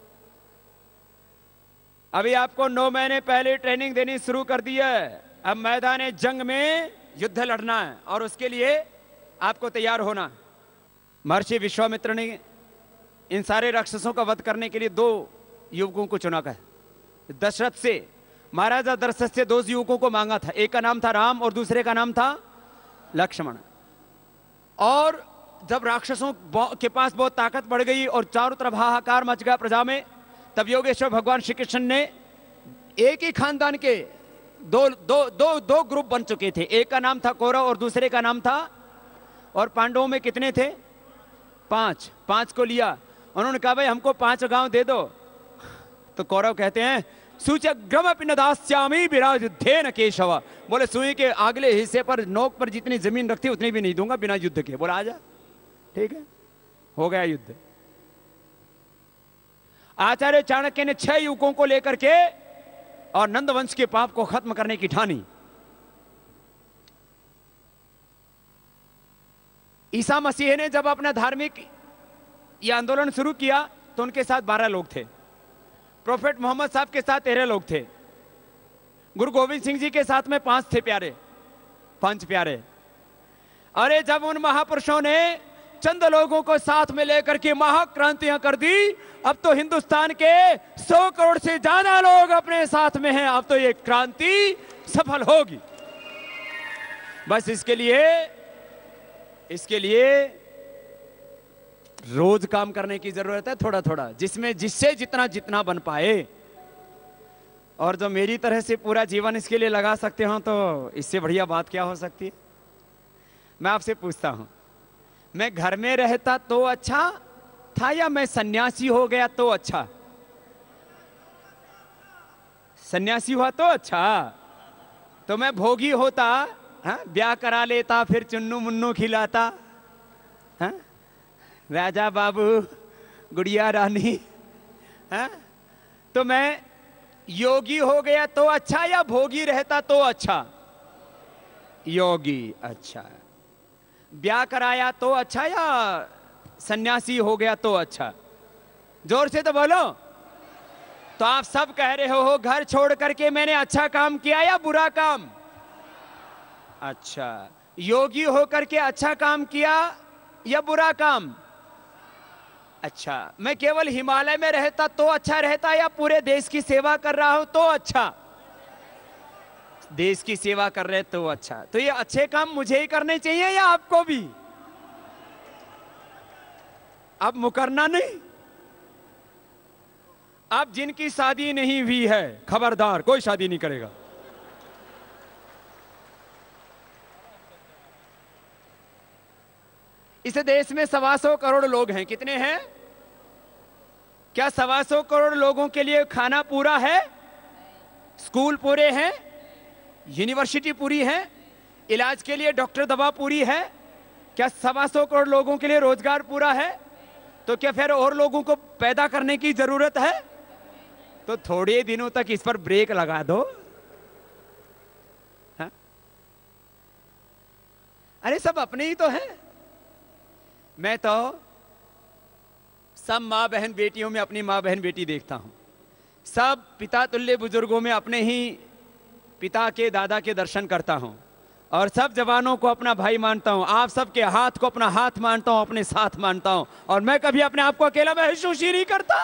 अभी आपको नौ महीने पहले ट्रेनिंग देनी शुरू कर दी है। अब मैदान जंग में युद्ध लड़ना है और उसके लिए आपको तैयार होना। महर्षि विश्वामित्र ने इन सारे राक्षसों का वध करने के लिए दो युवकों को चुना है। दशरथ से, महाराजा दशरथ से दो युवकों को मांगा था, एक का नाम था राम और दूसरे का नाम था लक्ष्मण। और जब राक्षसों के पास बहुत ताकत बढ़ गई और चारों तरफ हाहाकार मच गया प्रजा में, तब योगेश्वर भगवान श्री कृष्ण ने एक ही खानदान के दो दो दो दो ग्रुप बन चुके थे, एक का नाम था कौरव और दूसरे का नाम था, और पांडवों में कितने थे? पांच। पांच को लिया, उन्होंने कहा भाई हमको पांच गांव दे दो। तो कौरव कहते हैं सूचग्रमपि न दास्यामि विराजुद्धेन केशव, बोले सुई के अगले हिस्से पर, नोक पर जितनी जमीन रखती उतनी भी नहीं दूंगा बिना युद्ध के। बोला आजा, ठीक है, हो गया युद्ध। आचार्य चाणक्य ने छह युवकों को लेकर के और नंदवंश के पाप को खत्म करने की ठानी। ईसा मसीह ने जब अपना धार्मिक यह आंदोलन शुरू किया तो उनके साथ बारह लोग थे, प्रोफेट मोहम्मद साहब के साथ तेरह लोग थे, गुरु गोविंद सिंह जी के साथ में पांच थे प्यारे, पांच प्यारे। अरे जब उन महापुरुषों ने चंद लोगों को साथ में लेकर के महाक्रांतियां कर दी, अब तो हिंदुस्तान के सौ करोड़ से ज्यादा लोग अपने साथ में हैं। अब तो ये क्रांति सफल होगी। बस इसके लिए इसके लिए रोज काम करने की जरूरत है, थोड़ा थोड़ा, जिसमें जिससे जितना जितना बन पाए। और जो मेरी तरह से पूरा जीवन इसके लिए लगा सकते हो तो इससे बढ़िया बात क्या हो सकती है। मैं आपसे पूछता हूं, मैं घर में रहता तो अच्छा था या मैं सन्यासी हो गया तो अच्छा? सन्यासी हुआ तो अच्छा। तो मैं भोगी होता, हाँ, ब्याह करा लेता, फिर चुन्नू मुन्नू खिलाता, हाँ, राजा बाबू, गुड़िया रानी, हाँ, तो मैं योगी हो गया तो अच्छा या भोगी रहता तो अच्छा? योगी अच्छा। ब्याह कराया तो अच्छा या सन्यासी हो गया तो अच्छा? जोर से तो बोलो। तो आप सब कह रहे हो घर छोड़ करके मैंने अच्छा काम किया या बुरा काम? अच्छा। योगी होकर के अच्छा काम किया या बुरा काम? अच्छा। मैं केवल हिमालय में रहता तो अच्छा रहता या पूरे देश की सेवा कर रहा हूं तो अच्छा? देश की सेवा कर रहे तो अच्छा। तो ये अच्छे काम मुझे ही करने चाहिए या आपको भी? अब मुकरना नहीं। अब जिनकी शादी नहीं हुई है, खबरदार, कोई शादी नहीं करेगा। इस देश में सवा सौ करोड़ लोग हैं। कितने हैं? क्या सवा सौ करोड़ लोगों के लिए खाना पूरा है? स्कूल पूरे हैं? यूनिवर्सिटी पूरी है? इलाज के लिए डॉक्टर दवा पूरी है? क्या सवा सौ करोड़ लोगों के लिए रोजगार पूरा है? तो क्या फिर और लोगों को पैदा करने की जरूरत है? तो थोड़े दिनों तक इस पर ब्रेक लगा दो। हा? अरे सब अपने ही तो हैं। मैं तो सब माँ बहन बेटियों में अपनी माँ बहन बेटी देखता हूं। सब पिता तुल्य बुजुर्गों में अपने ही पिता के दादा के दर्शन करता हूं, और सब जवानों को अपना भाई मानता हूं। आप सबके हाथ को अपना हाथ मानता हूं, अपने साथ मानता हूं, और मैं कभी अपने आप को अकेला महसूस ही नहीं करता।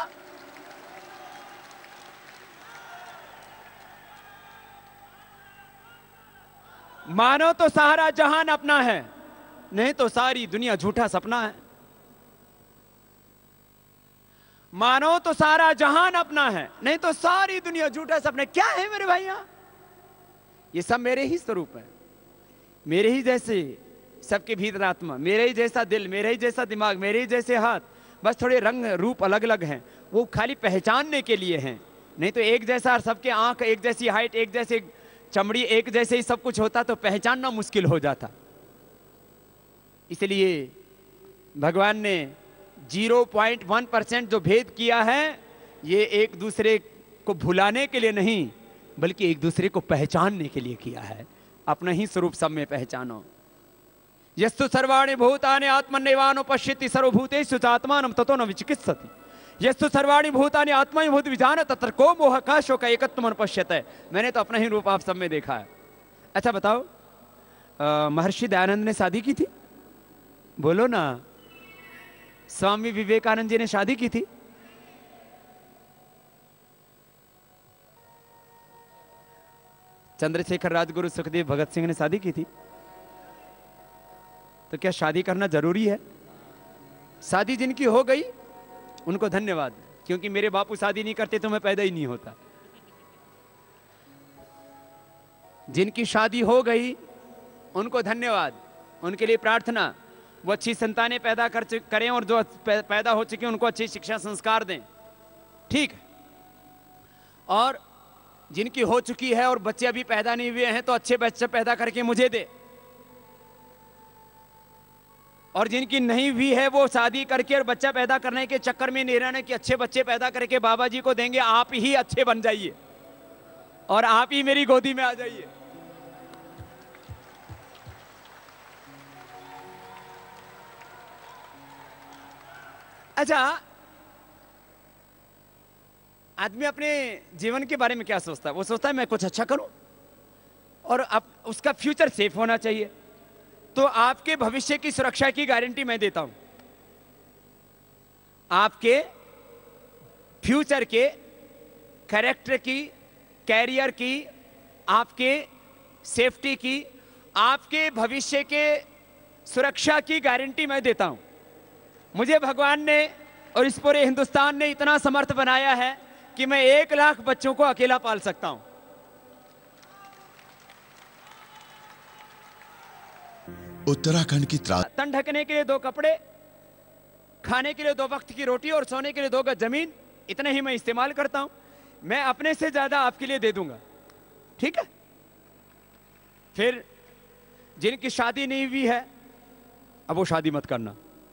मानो तो सारा जहान अपना है, नहीं तो सारी दुनिया झूठा सपना है। मानो तो सारा जहान अपना है, नहीं तो सारी दुनिया झूठा सपना। क्या है मेरे भाइयों? ये सब मेरे ही स्वरूप है, मेरे ही जैसे सबके भीतर आत्मा, मेरे ही जैसा दिल, मेरे ही जैसा दिमाग, मेरे ही जैसे हाथ। बस थोड़े रंग रूप अलग अलग हैं, वो खाली पहचानने के लिए हैं। नहीं तो एक जैसा सबके आंख, एक जैसी हाइट, एक जैसे चमड़ी, एक जैसे ही सब कुछ होता तो पहचानना मुश्किल हो जाता। इसलिए भगवान ने ज़ीरो पॉइंट वन परसेंट जो भेद किया है, ये एक दूसरे को भुलाने के लिए नहीं, बल्कि एक दूसरे को पहचानने के लिए किया है। अपना ही स्वरूप सब में पहचानो। यस्तु सर्वाणि भूतानि आत्मन्येवानो पश्यति सर्वभूतेषु चात्मानं ततो न विचिकित्सति। यस्तु सर्वाणि भूतानि आत्मैभूत विजानत तत्र को मोह का शोक एकत्वम पश्यते। मैंने तो अपना ही रूप आप सब में देखा है। अच्छा बताओ, आ, महर्षि दयानंद ने शादी की थी? बोलो ना। स्वामी विवेकानंद जी ने शादी की थी? चंद्रशेखर राजगुरु सुखदेव भगत सिंह ने शादी की थी? तो क्या शादी करना जरूरी है? शादी जिनकी हो गई उनको धन्यवाद, क्योंकि मेरे बापू शादी नहीं करते तो मैं पैदा ही नहीं होता। जिनकी शादी हो गई उनको धन्यवाद, उनके लिए प्रार्थना, वो अच्छी संतानें पैदा कर करें, और जो पैदा हो चुके उनको अच्छी शिक्षा संस्कार दें। ठीक है। और जिनकी हो चुकी है और बच्चे अभी पैदा नहीं हुए हैं तो अच्छे बच्चे पैदा करके मुझे दे। और जिनकी नहीं हुई है वो शादी करके और बच्चा पैदा करने के चक्कर में नहीं रहने कि अच्छे बच्चे पैदा करके बाबा जी को देंगे, आप ही अच्छे बन जाइए और आप ही मेरी गोदी में आ जाइए। अच्छा, आदमी अपने जीवन के बारे में क्या सोचता है? वो सोचता है मैं कुछ अच्छा करूं और अब उसका फ्यूचर सेफ होना चाहिए। तो आपके भविष्य की सुरक्षा की गारंटी मैं देता हूं। आपके फ्यूचर के, कैरेक्टर की, कैरियर की, आपके सेफ्टी की, आपके भविष्य के सुरक्षा की गारंटी मैं देता हूं। मुझे भगवान ने और इस पूरे हिंदुस्तान ने इतना समर्थ बनाया है कि मैं एक लाख बच्चों को अकेला पाल सकता हूं। उत्तराखंड की तन ढकने के लिए दो कपड़े, खाने के लिए दो वक्त की रोटी और सोने के लिए दो गज जमीन, इतने ही मैं इस्तेमाल करता हूं। मैं अपने से ज्यादा आपके लिए दे दूंगा, ठीक है? फिर जिनकी शादी नहीं हुई है, अब वो शादी मत करना।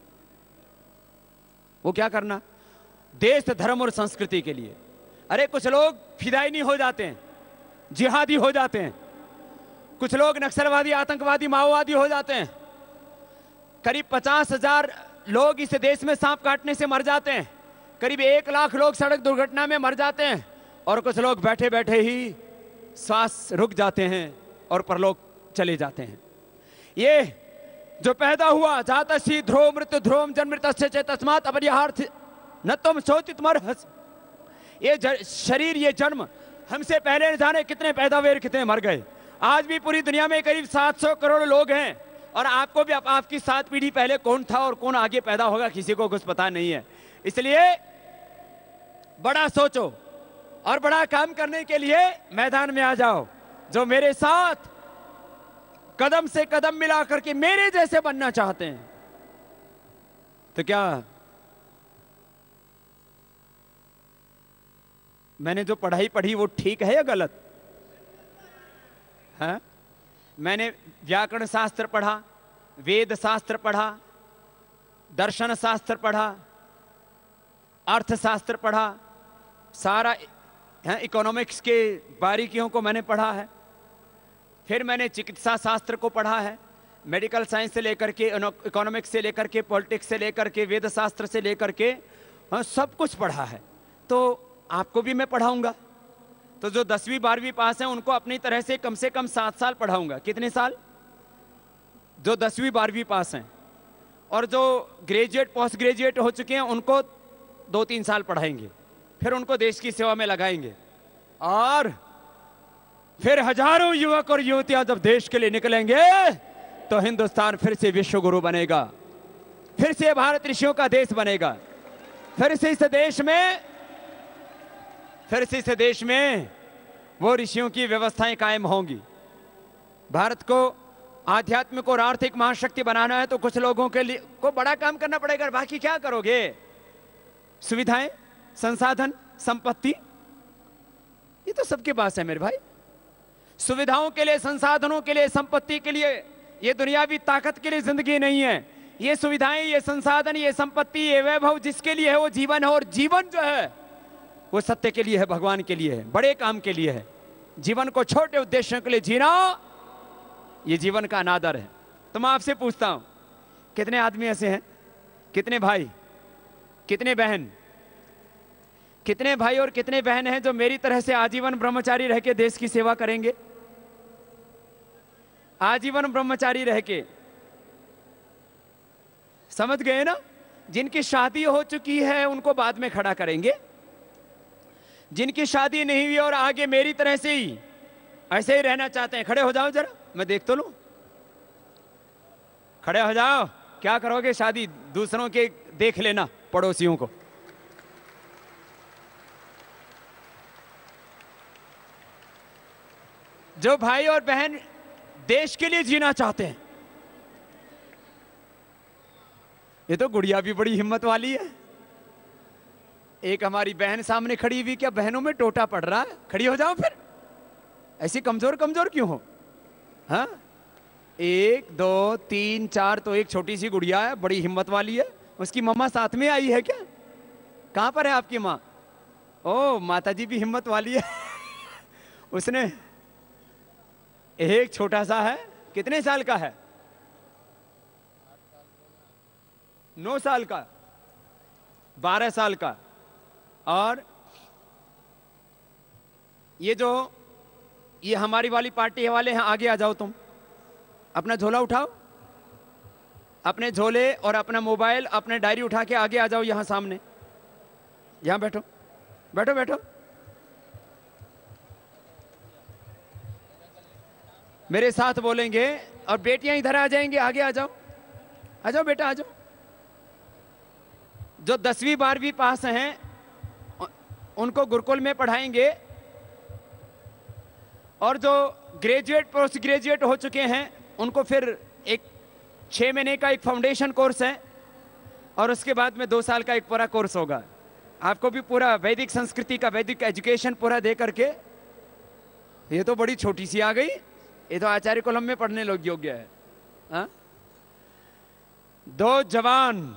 वो क्या करना? देश, धर्म और संस्कृति के लिए। अरे कुछ लोग फिदाई नहीं हो जाते हैं, जिहादी हो जाते हैं। कुछ लोग नक्सलवादी, आतंकवादी, माओवादी हो जाते हैं। करीब पचास हजार लोग इस देश में सांप काटने से मर जाते हैं। करीब एक लाख लोग सड़क दुर्घटना में मर जाते हैं। और कुछ लोग बैठे बैठे ही सांस रुक जाते हैं और परलोक चले जाते हैं। ये जो पैदा हुआ, जातसी ध्रुव मृत्यु ध्रुवम जन्मृतस्य च तस्मात् अपरिहार्थ न तुम शोचित मरहस। ये शरीर, ये जन्म, हमसे पहले न जाने कितने पैदा हुए, कितने मर गए। आज भी पूरी दुनिया में करीब सात सौ करोड़ लोग हैं, और आपको भी आप, आपकी सात पीढ़ी पहले कौन था और कौन आगे पैदा होगा किसी को कुछ पता नहीं है। इसलिए बड़ा सोचो और बड़ा काम करने के लिए मैदान में आ जाओ। जो मेरे साथ कदम से कदम मिला करके मेरे जैसे बनना चाहते हैं, तो क्या मैंने जो पढ़ाई पढ़ी वो ठीक है या गलत? हाँ, मैंने व्याकरण शास्त्र पढ़ा, वेद शास्त्र पढ़ा, दर्शन शास्त्र पढ़ा, अर्थशास्त्र पढ़ा, सारा इकोनॉमिक्स के बारीकियों को मैंने पढ़ा है। फिर मैंने चिकित्सा शास्त्र को पढ़ा है, मेडिकल साइंस से लेकर के, इकोनॉमिक्स से लेकर के, पॉलिटिक्स से लेकर के, वेद शास्त्र से लेकर के, हाँ, सब कुछ पढ़ा है। तो आपको भी मैं पढ़ाऊंगा। तो जो दसवीं बारहवीं पास हैं उनको अपनी तरह से कम से कम सात साल पढ़ाऊंगा। कितने साल? जो दसवीं बारहवीं पास हैं। और जो ग्रेजुएट पोस्ट ग्रेजुएट हो चुके हैं उनको दो तीन साल पढ़ाएंगे, फिर उनको देश की सेवा में लगाएंगे। और फिर हजारों युवक और युवतियां जब देश के लिए निकलेंगे तो हिंदुस्तान फिर से विश्व गुरु बनेगा, फिर से भारत ऋषियों का देश बनेगा, फिर से इस देश में फिर से इस देश में वो ऋषियों की व्यवस्थाएं कायम होंगी। भारत को आध्यात्मिक और आर्थिक महाशक्ति बनाना है तो कुछ लोगों के लिए को बड़ा काम करना पड़ेगा। बाकी क्या करोगे? सुविधाएं, संसाधन, संपत्ति, ये तो सबके पास है मेरे भाई। सुविधाओं के लिए, संसाधनों के लिए, संपत्ति के लिए, ये दुनियावी ताकत के लिए जिंदगी नहीं है। ये सुविधाएं, ये संसाधन, ये संपत्ति, ये वैभव जिसके लिए है वो जीवन है। और जीवन जो है वो सत्य के लिए है, भगवान के लिए है, बड़े काम के लिए है। जीवन को छोटे उद्देश्यों के लिए जीना ये जीवन का अनादर है। तो मैं आपसे पूछता हूं, कितने आदमी ऐसे हैं, कितने भाई, कितने बहन, कितने भाई और कितने बहन हैं जो मेरी तरह से आजीवन ब्रह्मचारी रह के देश की सेवा करेंगे? आजीवन ब्रह्मचारी रह के, समझ गए ना? जिनकी शादी हो चुकी है उनको बाद में खड़ा करेंगे, जिनकी शादी नहीं हुई और आगे मेरी तरह से ही ऐसे ही रहना चाहते हैं, खड़े हो जाओ जरा, मैं देख तो लूं। खड़े हो जाओ। क्या करोगे? शादी दूसरों के देख लेना, पड़ोसियों को। जो भाई और बहन देश के लिए जीना चाहते हैं, ये तो गुड़िया भी बड़ी हिम्मत वाली है। एक हमारी बहन सामने खड़ी हुई, क्या बहनों में टोटा पड़ रहा है? खड़ी हो जाओ फिर, ऐसी कमजोर कमजोर क्यों हो? हाँ, एक दो तीन चार, तो एक छोटी सी गुड़िया है, बड़ी हिम्मत वाली है। उसकी मम्मा साथ में आई है क्या? कहां पर है आपकी माँ? ओ, माताजी भी हिम्मत वाली है। उसने एक छोटा सा है, कितने साल का है? नौ साल का, बारह साल का। और ये जो ये हमारी वाली पार्टी वाले हैं, आगे आ जाओ। तुम अपना झोला उठाओ, अपने झोले और अपना मोबाइल, अपने डायरी उठा के आगे आ जाओ, यहां सामने, यहां बैठो बैठो बैठो। मेरे साथ बोलेंगे और बेटियां इधर आ जाएंगे, आगे आ जाओ, आ जाओ बेटा, आ जाओ। जो दसवीं बारहवीं पास हैं उनको गुरुकुल में पढ़ाएंगे, और जो ग्रेजुएट पोस्ट ग्रेजुएट हो चुके हैं उनको फिर एक छह महीने का एक फाउंडेशन कोर्स है, और उसके बाद में दो साल का एक पूरा कोर्स होगा। आपको भी पूरा वैदिक संस्कृति का, वैदिक एजुकेशन पूरा दे करके। ये तो बड़ी छोटी सी आ गई, ये तो आचार्य कुलम में पढ़ने लोग योग्य है। हा? दो जवान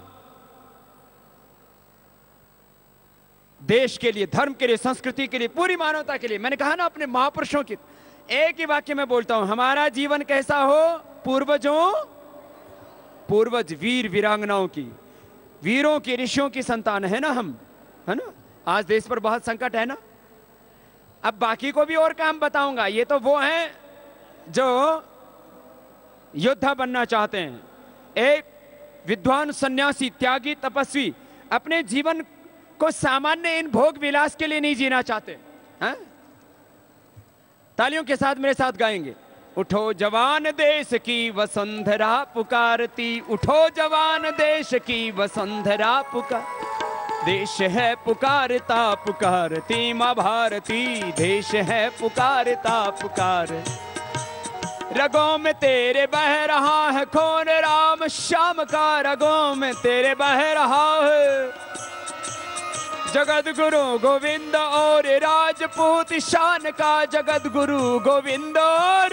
देश के लिए, धर्म के लिए, संस्कृति के लिए, पूरी मानवता के लिए। मैंने कहा ना अपने महापुरुषों की, एक ही वाक्य में बोलता हूं, हमारा जीवन कैसा हो? पूर्वजों, पूर्वज वीर वीरांगनाओं की, वीरों की, ऋषियों की संतान है ना हम, है ना? आज देश पर बहुत संकट है ना। अब बाकी को भी और काम बताऊंगा। ये तो वो हैं जो योद्धा बनना चाहते हैं, एक विद्वान, सन्यासी, त्यागी, तपस्वी, अपने जीवन को सामान्य इन भोग विलास के लिए नहीं जीना चाहते हैं। तालियों के साथ मेरे साथ गाएंगे। उठो जवान देश की वसुंधरा पुकारती, उठो जवान देश की वसुंधरा पुकार, देश है पुकारता पुकारती माँ भारती, देश है पुकारता पुकार, रगों में तेरे बह रहा है खून राम श्याम का, रगों में तेरे बह रहा है, जगत गुरु गोविंद और राजपूत शान का जगत गुरु गोविंद और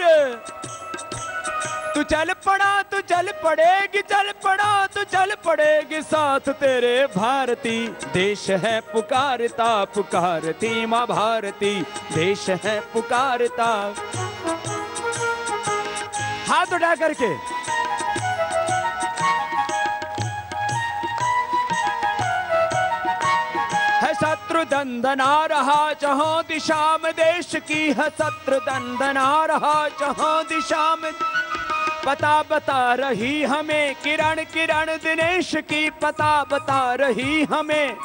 तू चल पड़ा तू चल पड़ेगी चल पड़ा तू चल पड़ेगी साथ तेरे भारती। देश है पुकारता पुकारती माँ भारती, देश है पुकारता। हाथ उठा करके है शत्रु दंदना रहा जहां दिशा में देश की है, शत्रु दंदना रहा जहां दिशा में। पता बता रही हमें किरण किरण दिनेश की, पता बता रही हमें।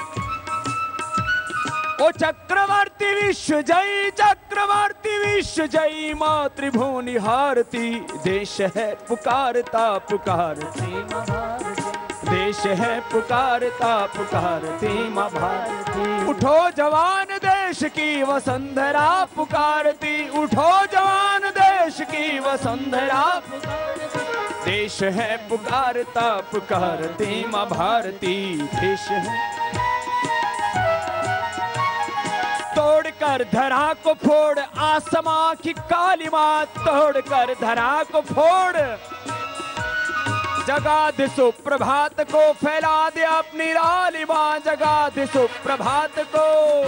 ओ चक्रवर्ती विश्व जय चक्रवर्ती विश्व जय मातृभूमि हारती। देश है पुकारता पुकारती माँ भारती, देश है पुकारता पुकारती माँ भारती। उठो जवान देश की वसुंधरा पुकारती, उठो जवान देश की वसुंधरा पुकारती। देश है पुकारता पुकारती माँ भारती, देश है। तोड़कर धरा को फोड़ आसमां की काली माँ, तोड़कर धरा को फोड़। जगा दे सुप्रभात को फैला दे अपनी लालिमा, जगा दे सुप्रभात को।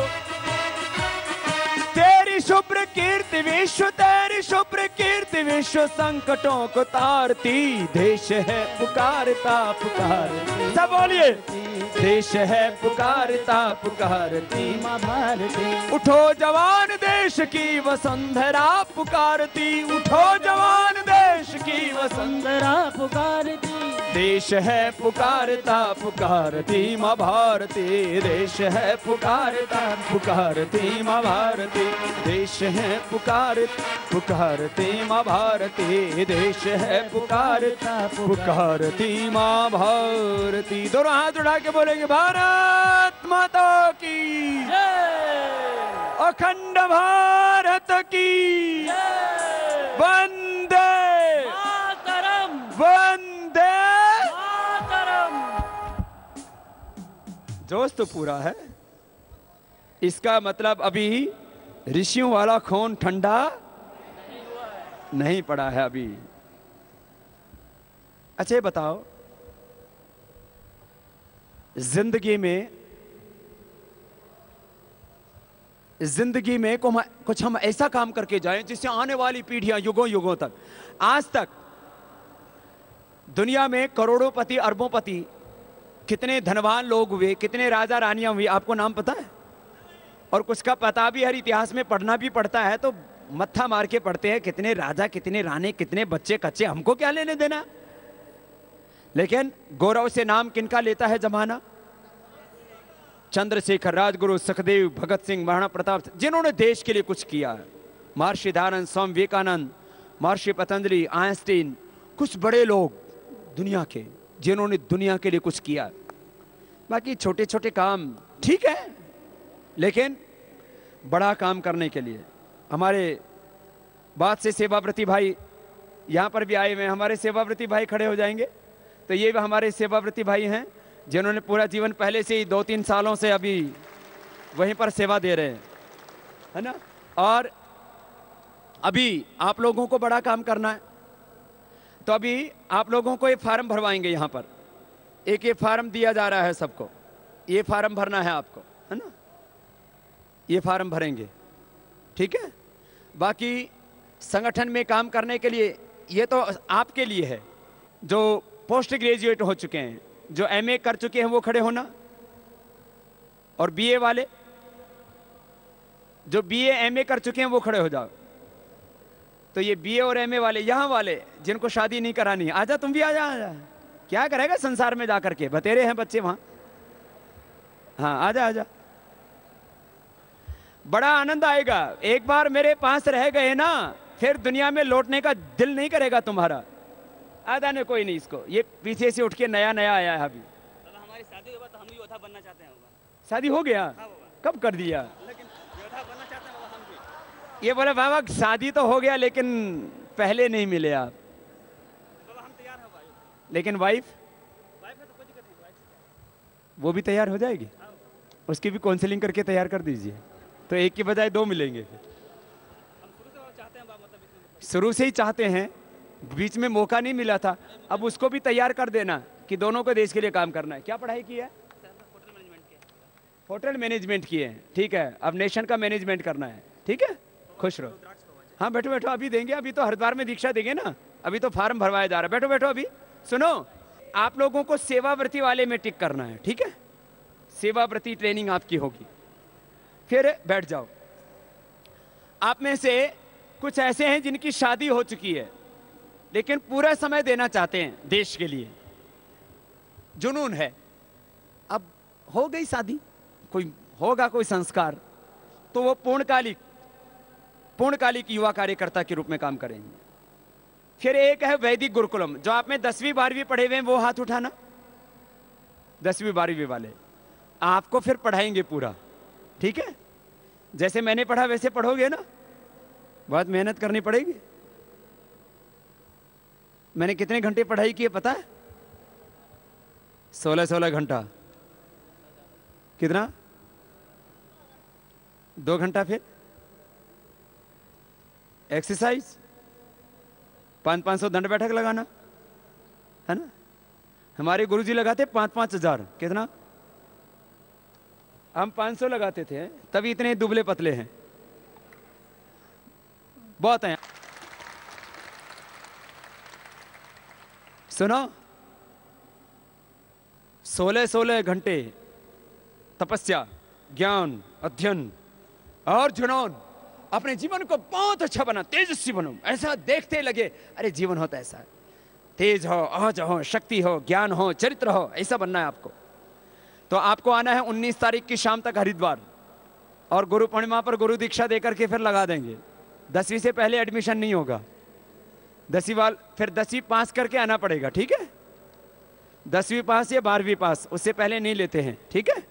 तेरी शुभ्र कीर्ति विश्व तेरी शुभ्र कीर्ति विश्व संकटों को तारती। देश है पुकारता पुकारती, सब बोलिए। देश है पुकारता पुकारती माँ भारती। उठो जवान देश की वसुंधरा पुकारती, उठो जवान देश की वसुंधरा पुकारती। देश है पुकारता पुकारती माँ भारती, देश है पुकारता पुकारती माँ भारती। देश है पुकार पुकारती माँ भारती, देश है पुकारता पुकारती माँ भारती। दोनों हाथ उठा के बोलेंगे भारत माता की जय, अखंड भारत की जय, वंदे मातरम, वंदे मातरम। जोश तो पूरा है। इसका मतलब अभी ऋषियों वाला खून ठंडा नहीं पड़ा है अभी। अच्छा बताओ, जिंदगी में जिंदगी में को हम, कुछ हम ऐसा काम करके जाएं जिससे आने वाली पीढ़ियां युगों युगों तक। आज तक दुनिया में करोड़ोंपति अरबोंपति कितने धनवान लोग हुए, कितने राजा रानियां हुई, आपको नाम पता है? और कुछ का पता भी हर इतिहास में पढ़ना भी पड़ता है, तो मत्था मार के पढ़ते हैं कितने राजा कितने रानी कितने बच्चे कच्चे, हमको क्या लेने देना। लेकिन गौरव से नाम किनका लेता है जमाना? चंद्रशेखर, राजगुरु, सुखदेव, भगत सिंह, महाराणा प्रताप, जिन्होंने देश के लिए कुछ किया। महर्षि दयानंद, स्वामी विवेकानंद, महर्षि पतंजलि, आइंस्टीन, कुछ बड़े लोग दुनिया के जिन्होंने दुनिया के लिए कुछ किया। बाकी छोटे छोटे काम ठीक है, लेकिन बड़ा काम करने के लिए हमारे बात से सेवाव्रती भाई यहाँ पर भी आए हुए हैं। हमारे सेवाव्रती भाई खड़े हो जाएंगे। तो ये भी हमारे सेवाव्रती भाई हैं जिन्होंने पूरा जीवन पहले से ही दो तीन सालों से अभी वहीं पर सेवा दे रहे हैं, है ना। और अभी आप लोगों को बड़ा काम करना है, तो अभी आप लोगों को ये फार्म भरवाएंगे। यहाँ पर एक ये फार्म दिया जा रहा है सबको, ये फार्म भरना है आपको, है ना। ये फार्म भरेंगे, ठीक है। बाकी संगठन में काम करने के लिए ये तो आपके लिए है। जो पोस्ट ग्रेजुएट हो चुके हैं, जो एमए कर चुके हैं, वो खड़े होना। और बीए वाले, जो बीए एमए कर चुके हैं, वो खड़े हो जाओ। तो ये बीए और एमए वाले, यहाँ वाले जिनको शादी नहीं करानी, आजा तुम भी आजा आजा। क्या करेगा संसार में जाकर के, बतेरे हैं बच्चे वहां। हाँ आजा आजा, बड़ा आनंद आएगा। एक बार मेरे पास रह गए ना, फिर दुनिया में लौटने का दिल नहीं करेगा तुम्हारा। आधा ने कोई नहीं, इसको ये पीछे से उठ के नया नया आया है अभी। हमारी शादी के बाद तो हम भी योद्धा बनना चाहते हैं। शादी हो गया? हाँ, कब कर दिया? लेकिन योद्धा बनना चाहते हैं हम भी। ये बोले बाबा शादी तो हो गया लेकिन पहले नहीं मिले आप। बाबा हम तैयार हैं भाई। लेकिन वाइफ वाइफ है तो कोई दिक्कत नहीं, वाइफ वो भी तैयार हो जाएगी। उसकी भी काउंसलिंग करके तैयार कर दीजिए, तो एक की बजाय दो मिलेंगे फिर। शुरू से ही चाहते हैं, बीच में मौका नहीं मिला था, अब उसको भी तैयार कर देना कि दोनों को देश के लिए काम करना है। क्या पढ़ाई की है? होटल मैनेजमेंट की है, ठीक है। अब नेशन का मैनेजमेंट करना है, ठीक है। खुश रहो। हाँ बैठो बैठो, अभी देंगे, अभी तो हरिद्वार में दीक्षा देंगे ना, अभी तो फार्म भरवाया जा रहा है। बैठो बैठो, अभी सुनो, आप लोगों को सेवाव्रती वाले में टिक करना है, ठीक है। सेवाव्रती ट्रेनिंग आपकी होगी, फिर बैठ जाओ। आप में से कुछ ऐसे हैं जिनकी शादी हो चुकी है लेकिन पूरा समय देना चाहते हैं देश के लिए, जुनून है। अब हो गई शादी, कोई होगा कोई संस्कार, तो वो पूर्णकालिक पूर्णकालिक युवा कार्यकर्ता के रूप में काम करेंगे। फिर एक है वैदिक गुरुकुलम, जो आप में दसवीं बारहवीं पढ़े हुए हैं वो हाथ उठाना। दसवीं बारहवीं वाले आपको फिर पढ़ाएंगे पूरा, ठीक है। जैसे मैंने पढ़ा वैसे पढ़ोगे ना, बहुत मेहनत करनी पड़ेगी। मैंने कितने घंटे पढ़ाई की है पता है? सोलह सोलह घंटा। कितना? दो घंटा। फिर एक्सरसाइज, पाँच पाँच सौ दंड बैठक लगाना है ना। हमारे गुरुजी लगाते पाँच पाँच हजार। कितना? हम पाँच सौ लगाते थे, तभी इतने दुबले पतले हैं, बहुत हैं। सुनो, सोलह सोलह घंटे तपस्या, ज्ञान, अध्ययन और जुनून, अपने जीवन को बहुत अच्छा बना, तेजस्वी बनो, ऐसा देखते लगे अरे जीवन होता ऐसा है, तेज हो, अहज हो, शक्ति हो, ज्ञान हो, चरित्र हो, ऐसा बनना है आपको। तो आपको आना है उन्नीस तारीख की शाम तक हरिद्वार, और गुरु पूर्णिमा पर गुरु दीक्षा देकर के फिर लगा देंगे। दसवीं से पहले एडमिशन नहीं होगा, दसवीं वाल फिर दसवीं पास करके आना पड़ेगा, ठीक है। दसवीं पास या बारहवीं पास, उससे पहले नहीं लेते हैं, ठीक है।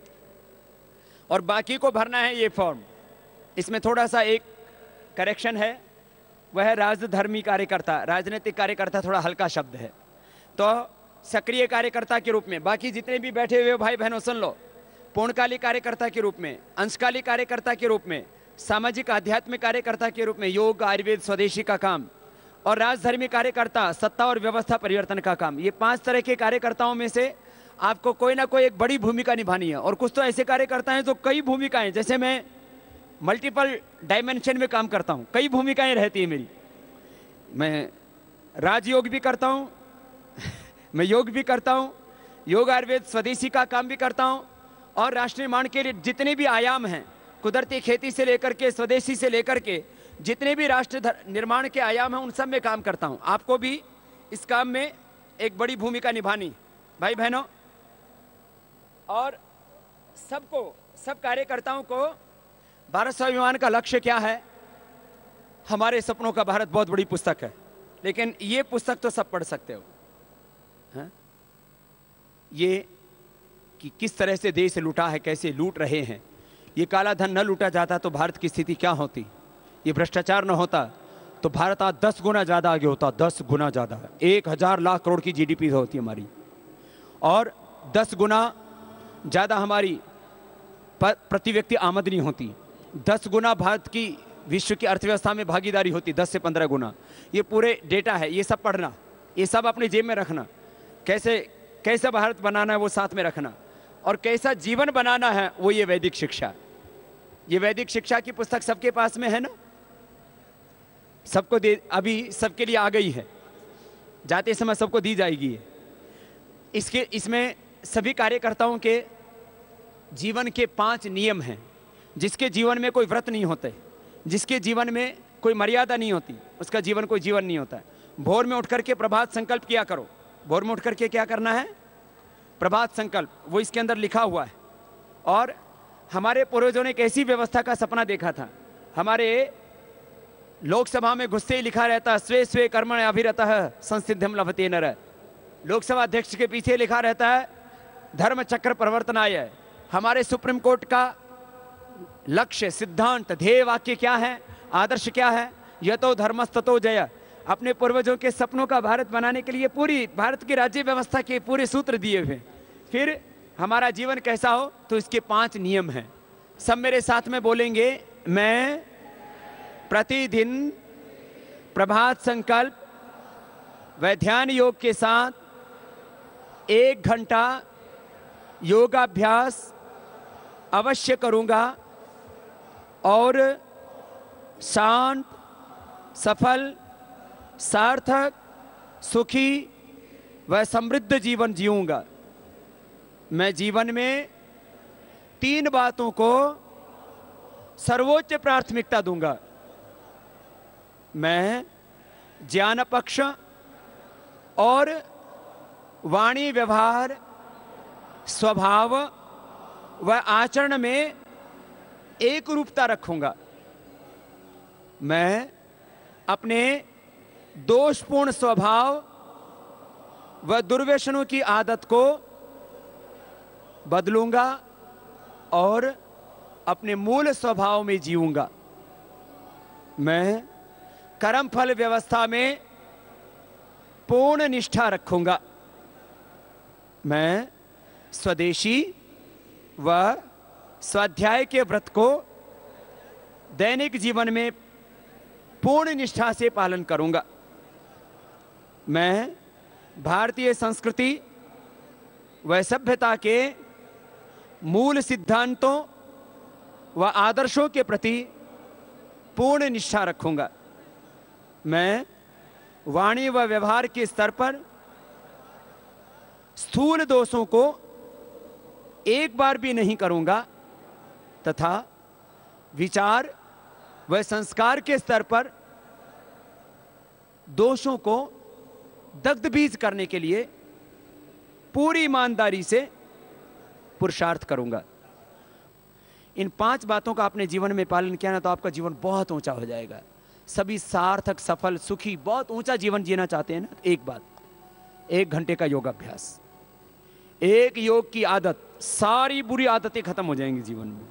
और बाकी को भरना है ये फॉर्म। इसमें थोड़ा सा एक करेक्शन है, वह है राजधर्मी कार्यकर्ता। राजनीतिक कार्यकर्ता थोड़ा हल्का शब्द है, तो सक्रिय कार्यकर्ता के रूप में, बाकी जितने भी बैठे हुए भाई बहनों सुन लो, पूर्णकालिक कार्यकर्ता के रूप में, अंशकालिक कार्यकर्ता के रूप में, सामाजिक आध्यात्मिक कार्यकर्ता के रूप में, योग, आयुर्वेद, स्वदेशी का काम, और राजधर्मी कार्यकर्ता सत्ता और व्यवस्था परिवर्तन का काम। ये पांच तरह के कार्यकर्ताओं में से आपको कोई ना कोई एक बड़ी भूमिका निभानी है। और कुछ तो ऐसे कार्यकर्ता हैं जो कई भूमिकाएं, जैसे मैं मल्टीपल डायमेंशन में काम करता हूं, कई भूमिकाएं रहती हैं मेरी। मैं राजयोग भी करता हूं मैं योग भी करता हूं, योग, आयुर्वेद, स्वदेशी का काम भी करता हूं, और राष्ट्र निर्माण के लिए जितने भी आयाम हैं, कुदरती खेती से लेकर के स्वदेशी से लेकर के जितने भी राष्ट्र निर्माण के आयाम हैं, उन सब में काम करता हूं। आपको भी इस काम में एक बड़ी भूमिका निभानी भाई बहनों। और सबको, सब कार्यकर्ताओं को भारत स्वाभिमान का लक्ष्य क्या है? हमारे सपनों का भारत बहुत बड़ी पुस्तक है, लेकिन ये पुस्तक तो सब पढ़ सकते हो, हाँ? ये कि किस तरह से देश लूटा है, कैसे लूट रहे हैं। ये काला धन न लूटा जाता तो भारत की स्थिति क्या होती? ये भ्रष्टाचार न होता तो भारत आज दस गुना ज़्यादा आगे होता, दस गुना ज़्यादा। एक हजार लाख करोड़ की जीडीपी होती है हमारी, और दस गुना ज़्यादा हमारी प्रति व्यक्ति आमदनी होती, दस गुना भारत की विश्व की अर्थव्यवस्था में भागीदारी होती, दस से पंद्रह गुना। ये पूरे डेटा है, ये सब पढ़ना, ये सब अपनी जेब में रखना। कैसे कैसा भारत बनाना है वो साथ में रखना, और कैसा जीवन बनाना है वो ये वैदिक शिक्षा। ये वैदिक शिक्षा की पुस्तक सबके पास में है ना? सबको दे, अभी सबके लिए आ गई है, जाते समय सबको दी जाएगी। इसके इसमें सभी कार्यकर्ताओं के जीवन के पांच नियम हैं। जिसके जीवन में कोई व्रत नहीं होते, जिसके जीवन में कोई मर्यादा नहीं होती, उसका जीवन कोई जीवन नहीं होता है। भोर में उठ करके प्रभात संकल्प किया करो। भोर में उठ करके क्या करना है? प्रभात संकल्प, वो इसके अंदर लिखा हुआ है। और हमारे पूर्वजों ने कैसी व्यवस्था का सपना देखा था। हमारे लोकसभा में घुसते ही लिखा रहता, स्वे स्वे कर्मण अभिरतः संसिद्धिम लभते नर। लोकसभा अध्यक्ष के पीछे लिखा रहता है धर्म चक्र परिवर्तनाय। हमारे सुप्रीम कोर्ट का लक्ष्य, सिद्धांत, ध्येय वाक्य क्या है, आदर्श क्या है? यतो धर्मस्ततो जय। अपने पूर्वजों के सपनों का भारत बनाने के लिए पूरी भारत की राज्य व्यवस्था के पूरे सूत्र दिए हुए। फिर हमारा जीवन कैसा हो, तो इसके पांच नियम हैं। सब मेरे साथ में बोलेंगे। मैं प्रतिदिन प्रभात संकल्प व ध्यान योग के साथ एक घंटा योगाभ्यास अवश्य करूंगा और शांत, सफल, सार्थक, सुखी व समृद्ध जीवन जीऊंगा। मैं जीवन में तीन बातों को सर्वोच्च प्राथमिकता दूंगा। मैं ज्ञान पक्ष और वाणी, व्यवहार, स्वभाव व आचरण में एक रूपता रखूंगा। मैं अपने दोषपूर्ण स्वभाव व दुर्व्यसनों की आदत को बदलूंगा और अपने मूल स्वभाव में जीऊंगा। मैं कर्मफल व्यवस्था में पूर्ण निष्ठा रखूंगा। मैं स्वदेशी व स्वाध्याय के व्रत को दैनिक जीवन में पूर्ण निष्ठा से पालन करूंगा। मैं भारतीय संस्कृति व सभ्यता के मूल सिद्धांतों व आदर्शों के प्रति पूर्ण निष्ठा रखूंगा। मैं वाणी व व्यवहार के स्तर पर स्थूल दोषों को एक बार भी नहीं करूंगा तथा विचार व संस्कार के स्तर पर दोषों को दग्धबीज करने के लिए पूरी ईमानदारी से पुरुषार्थ करूंगा। इन पांच बातों का आपने जीवन में पालन किया ना, तो आपका जीवन बहुत ऊंचा हो जाएगा। सभी सार्थक, सफल, सुखी, बहुत ऊंचा जीवन जीना चाहते हैं ना, एक बात, एक घंटे का योगाभ्यास, एक योग की आदत, सारी बुरी आदतें खत्म हो जाएंगी जीवन में।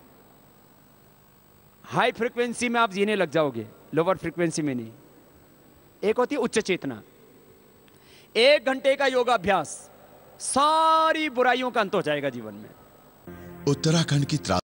हाई फ्रीक्वेंसी में आप जीने लग जाओगे, लोअर फ्रीक्वेंसी में नहीं। एक होती है उच्च चेतना। एक घंटे का योगाभ्यास, सारी बुराइयों का अंत हो जाएगा जीवन में। उत्तराखंड की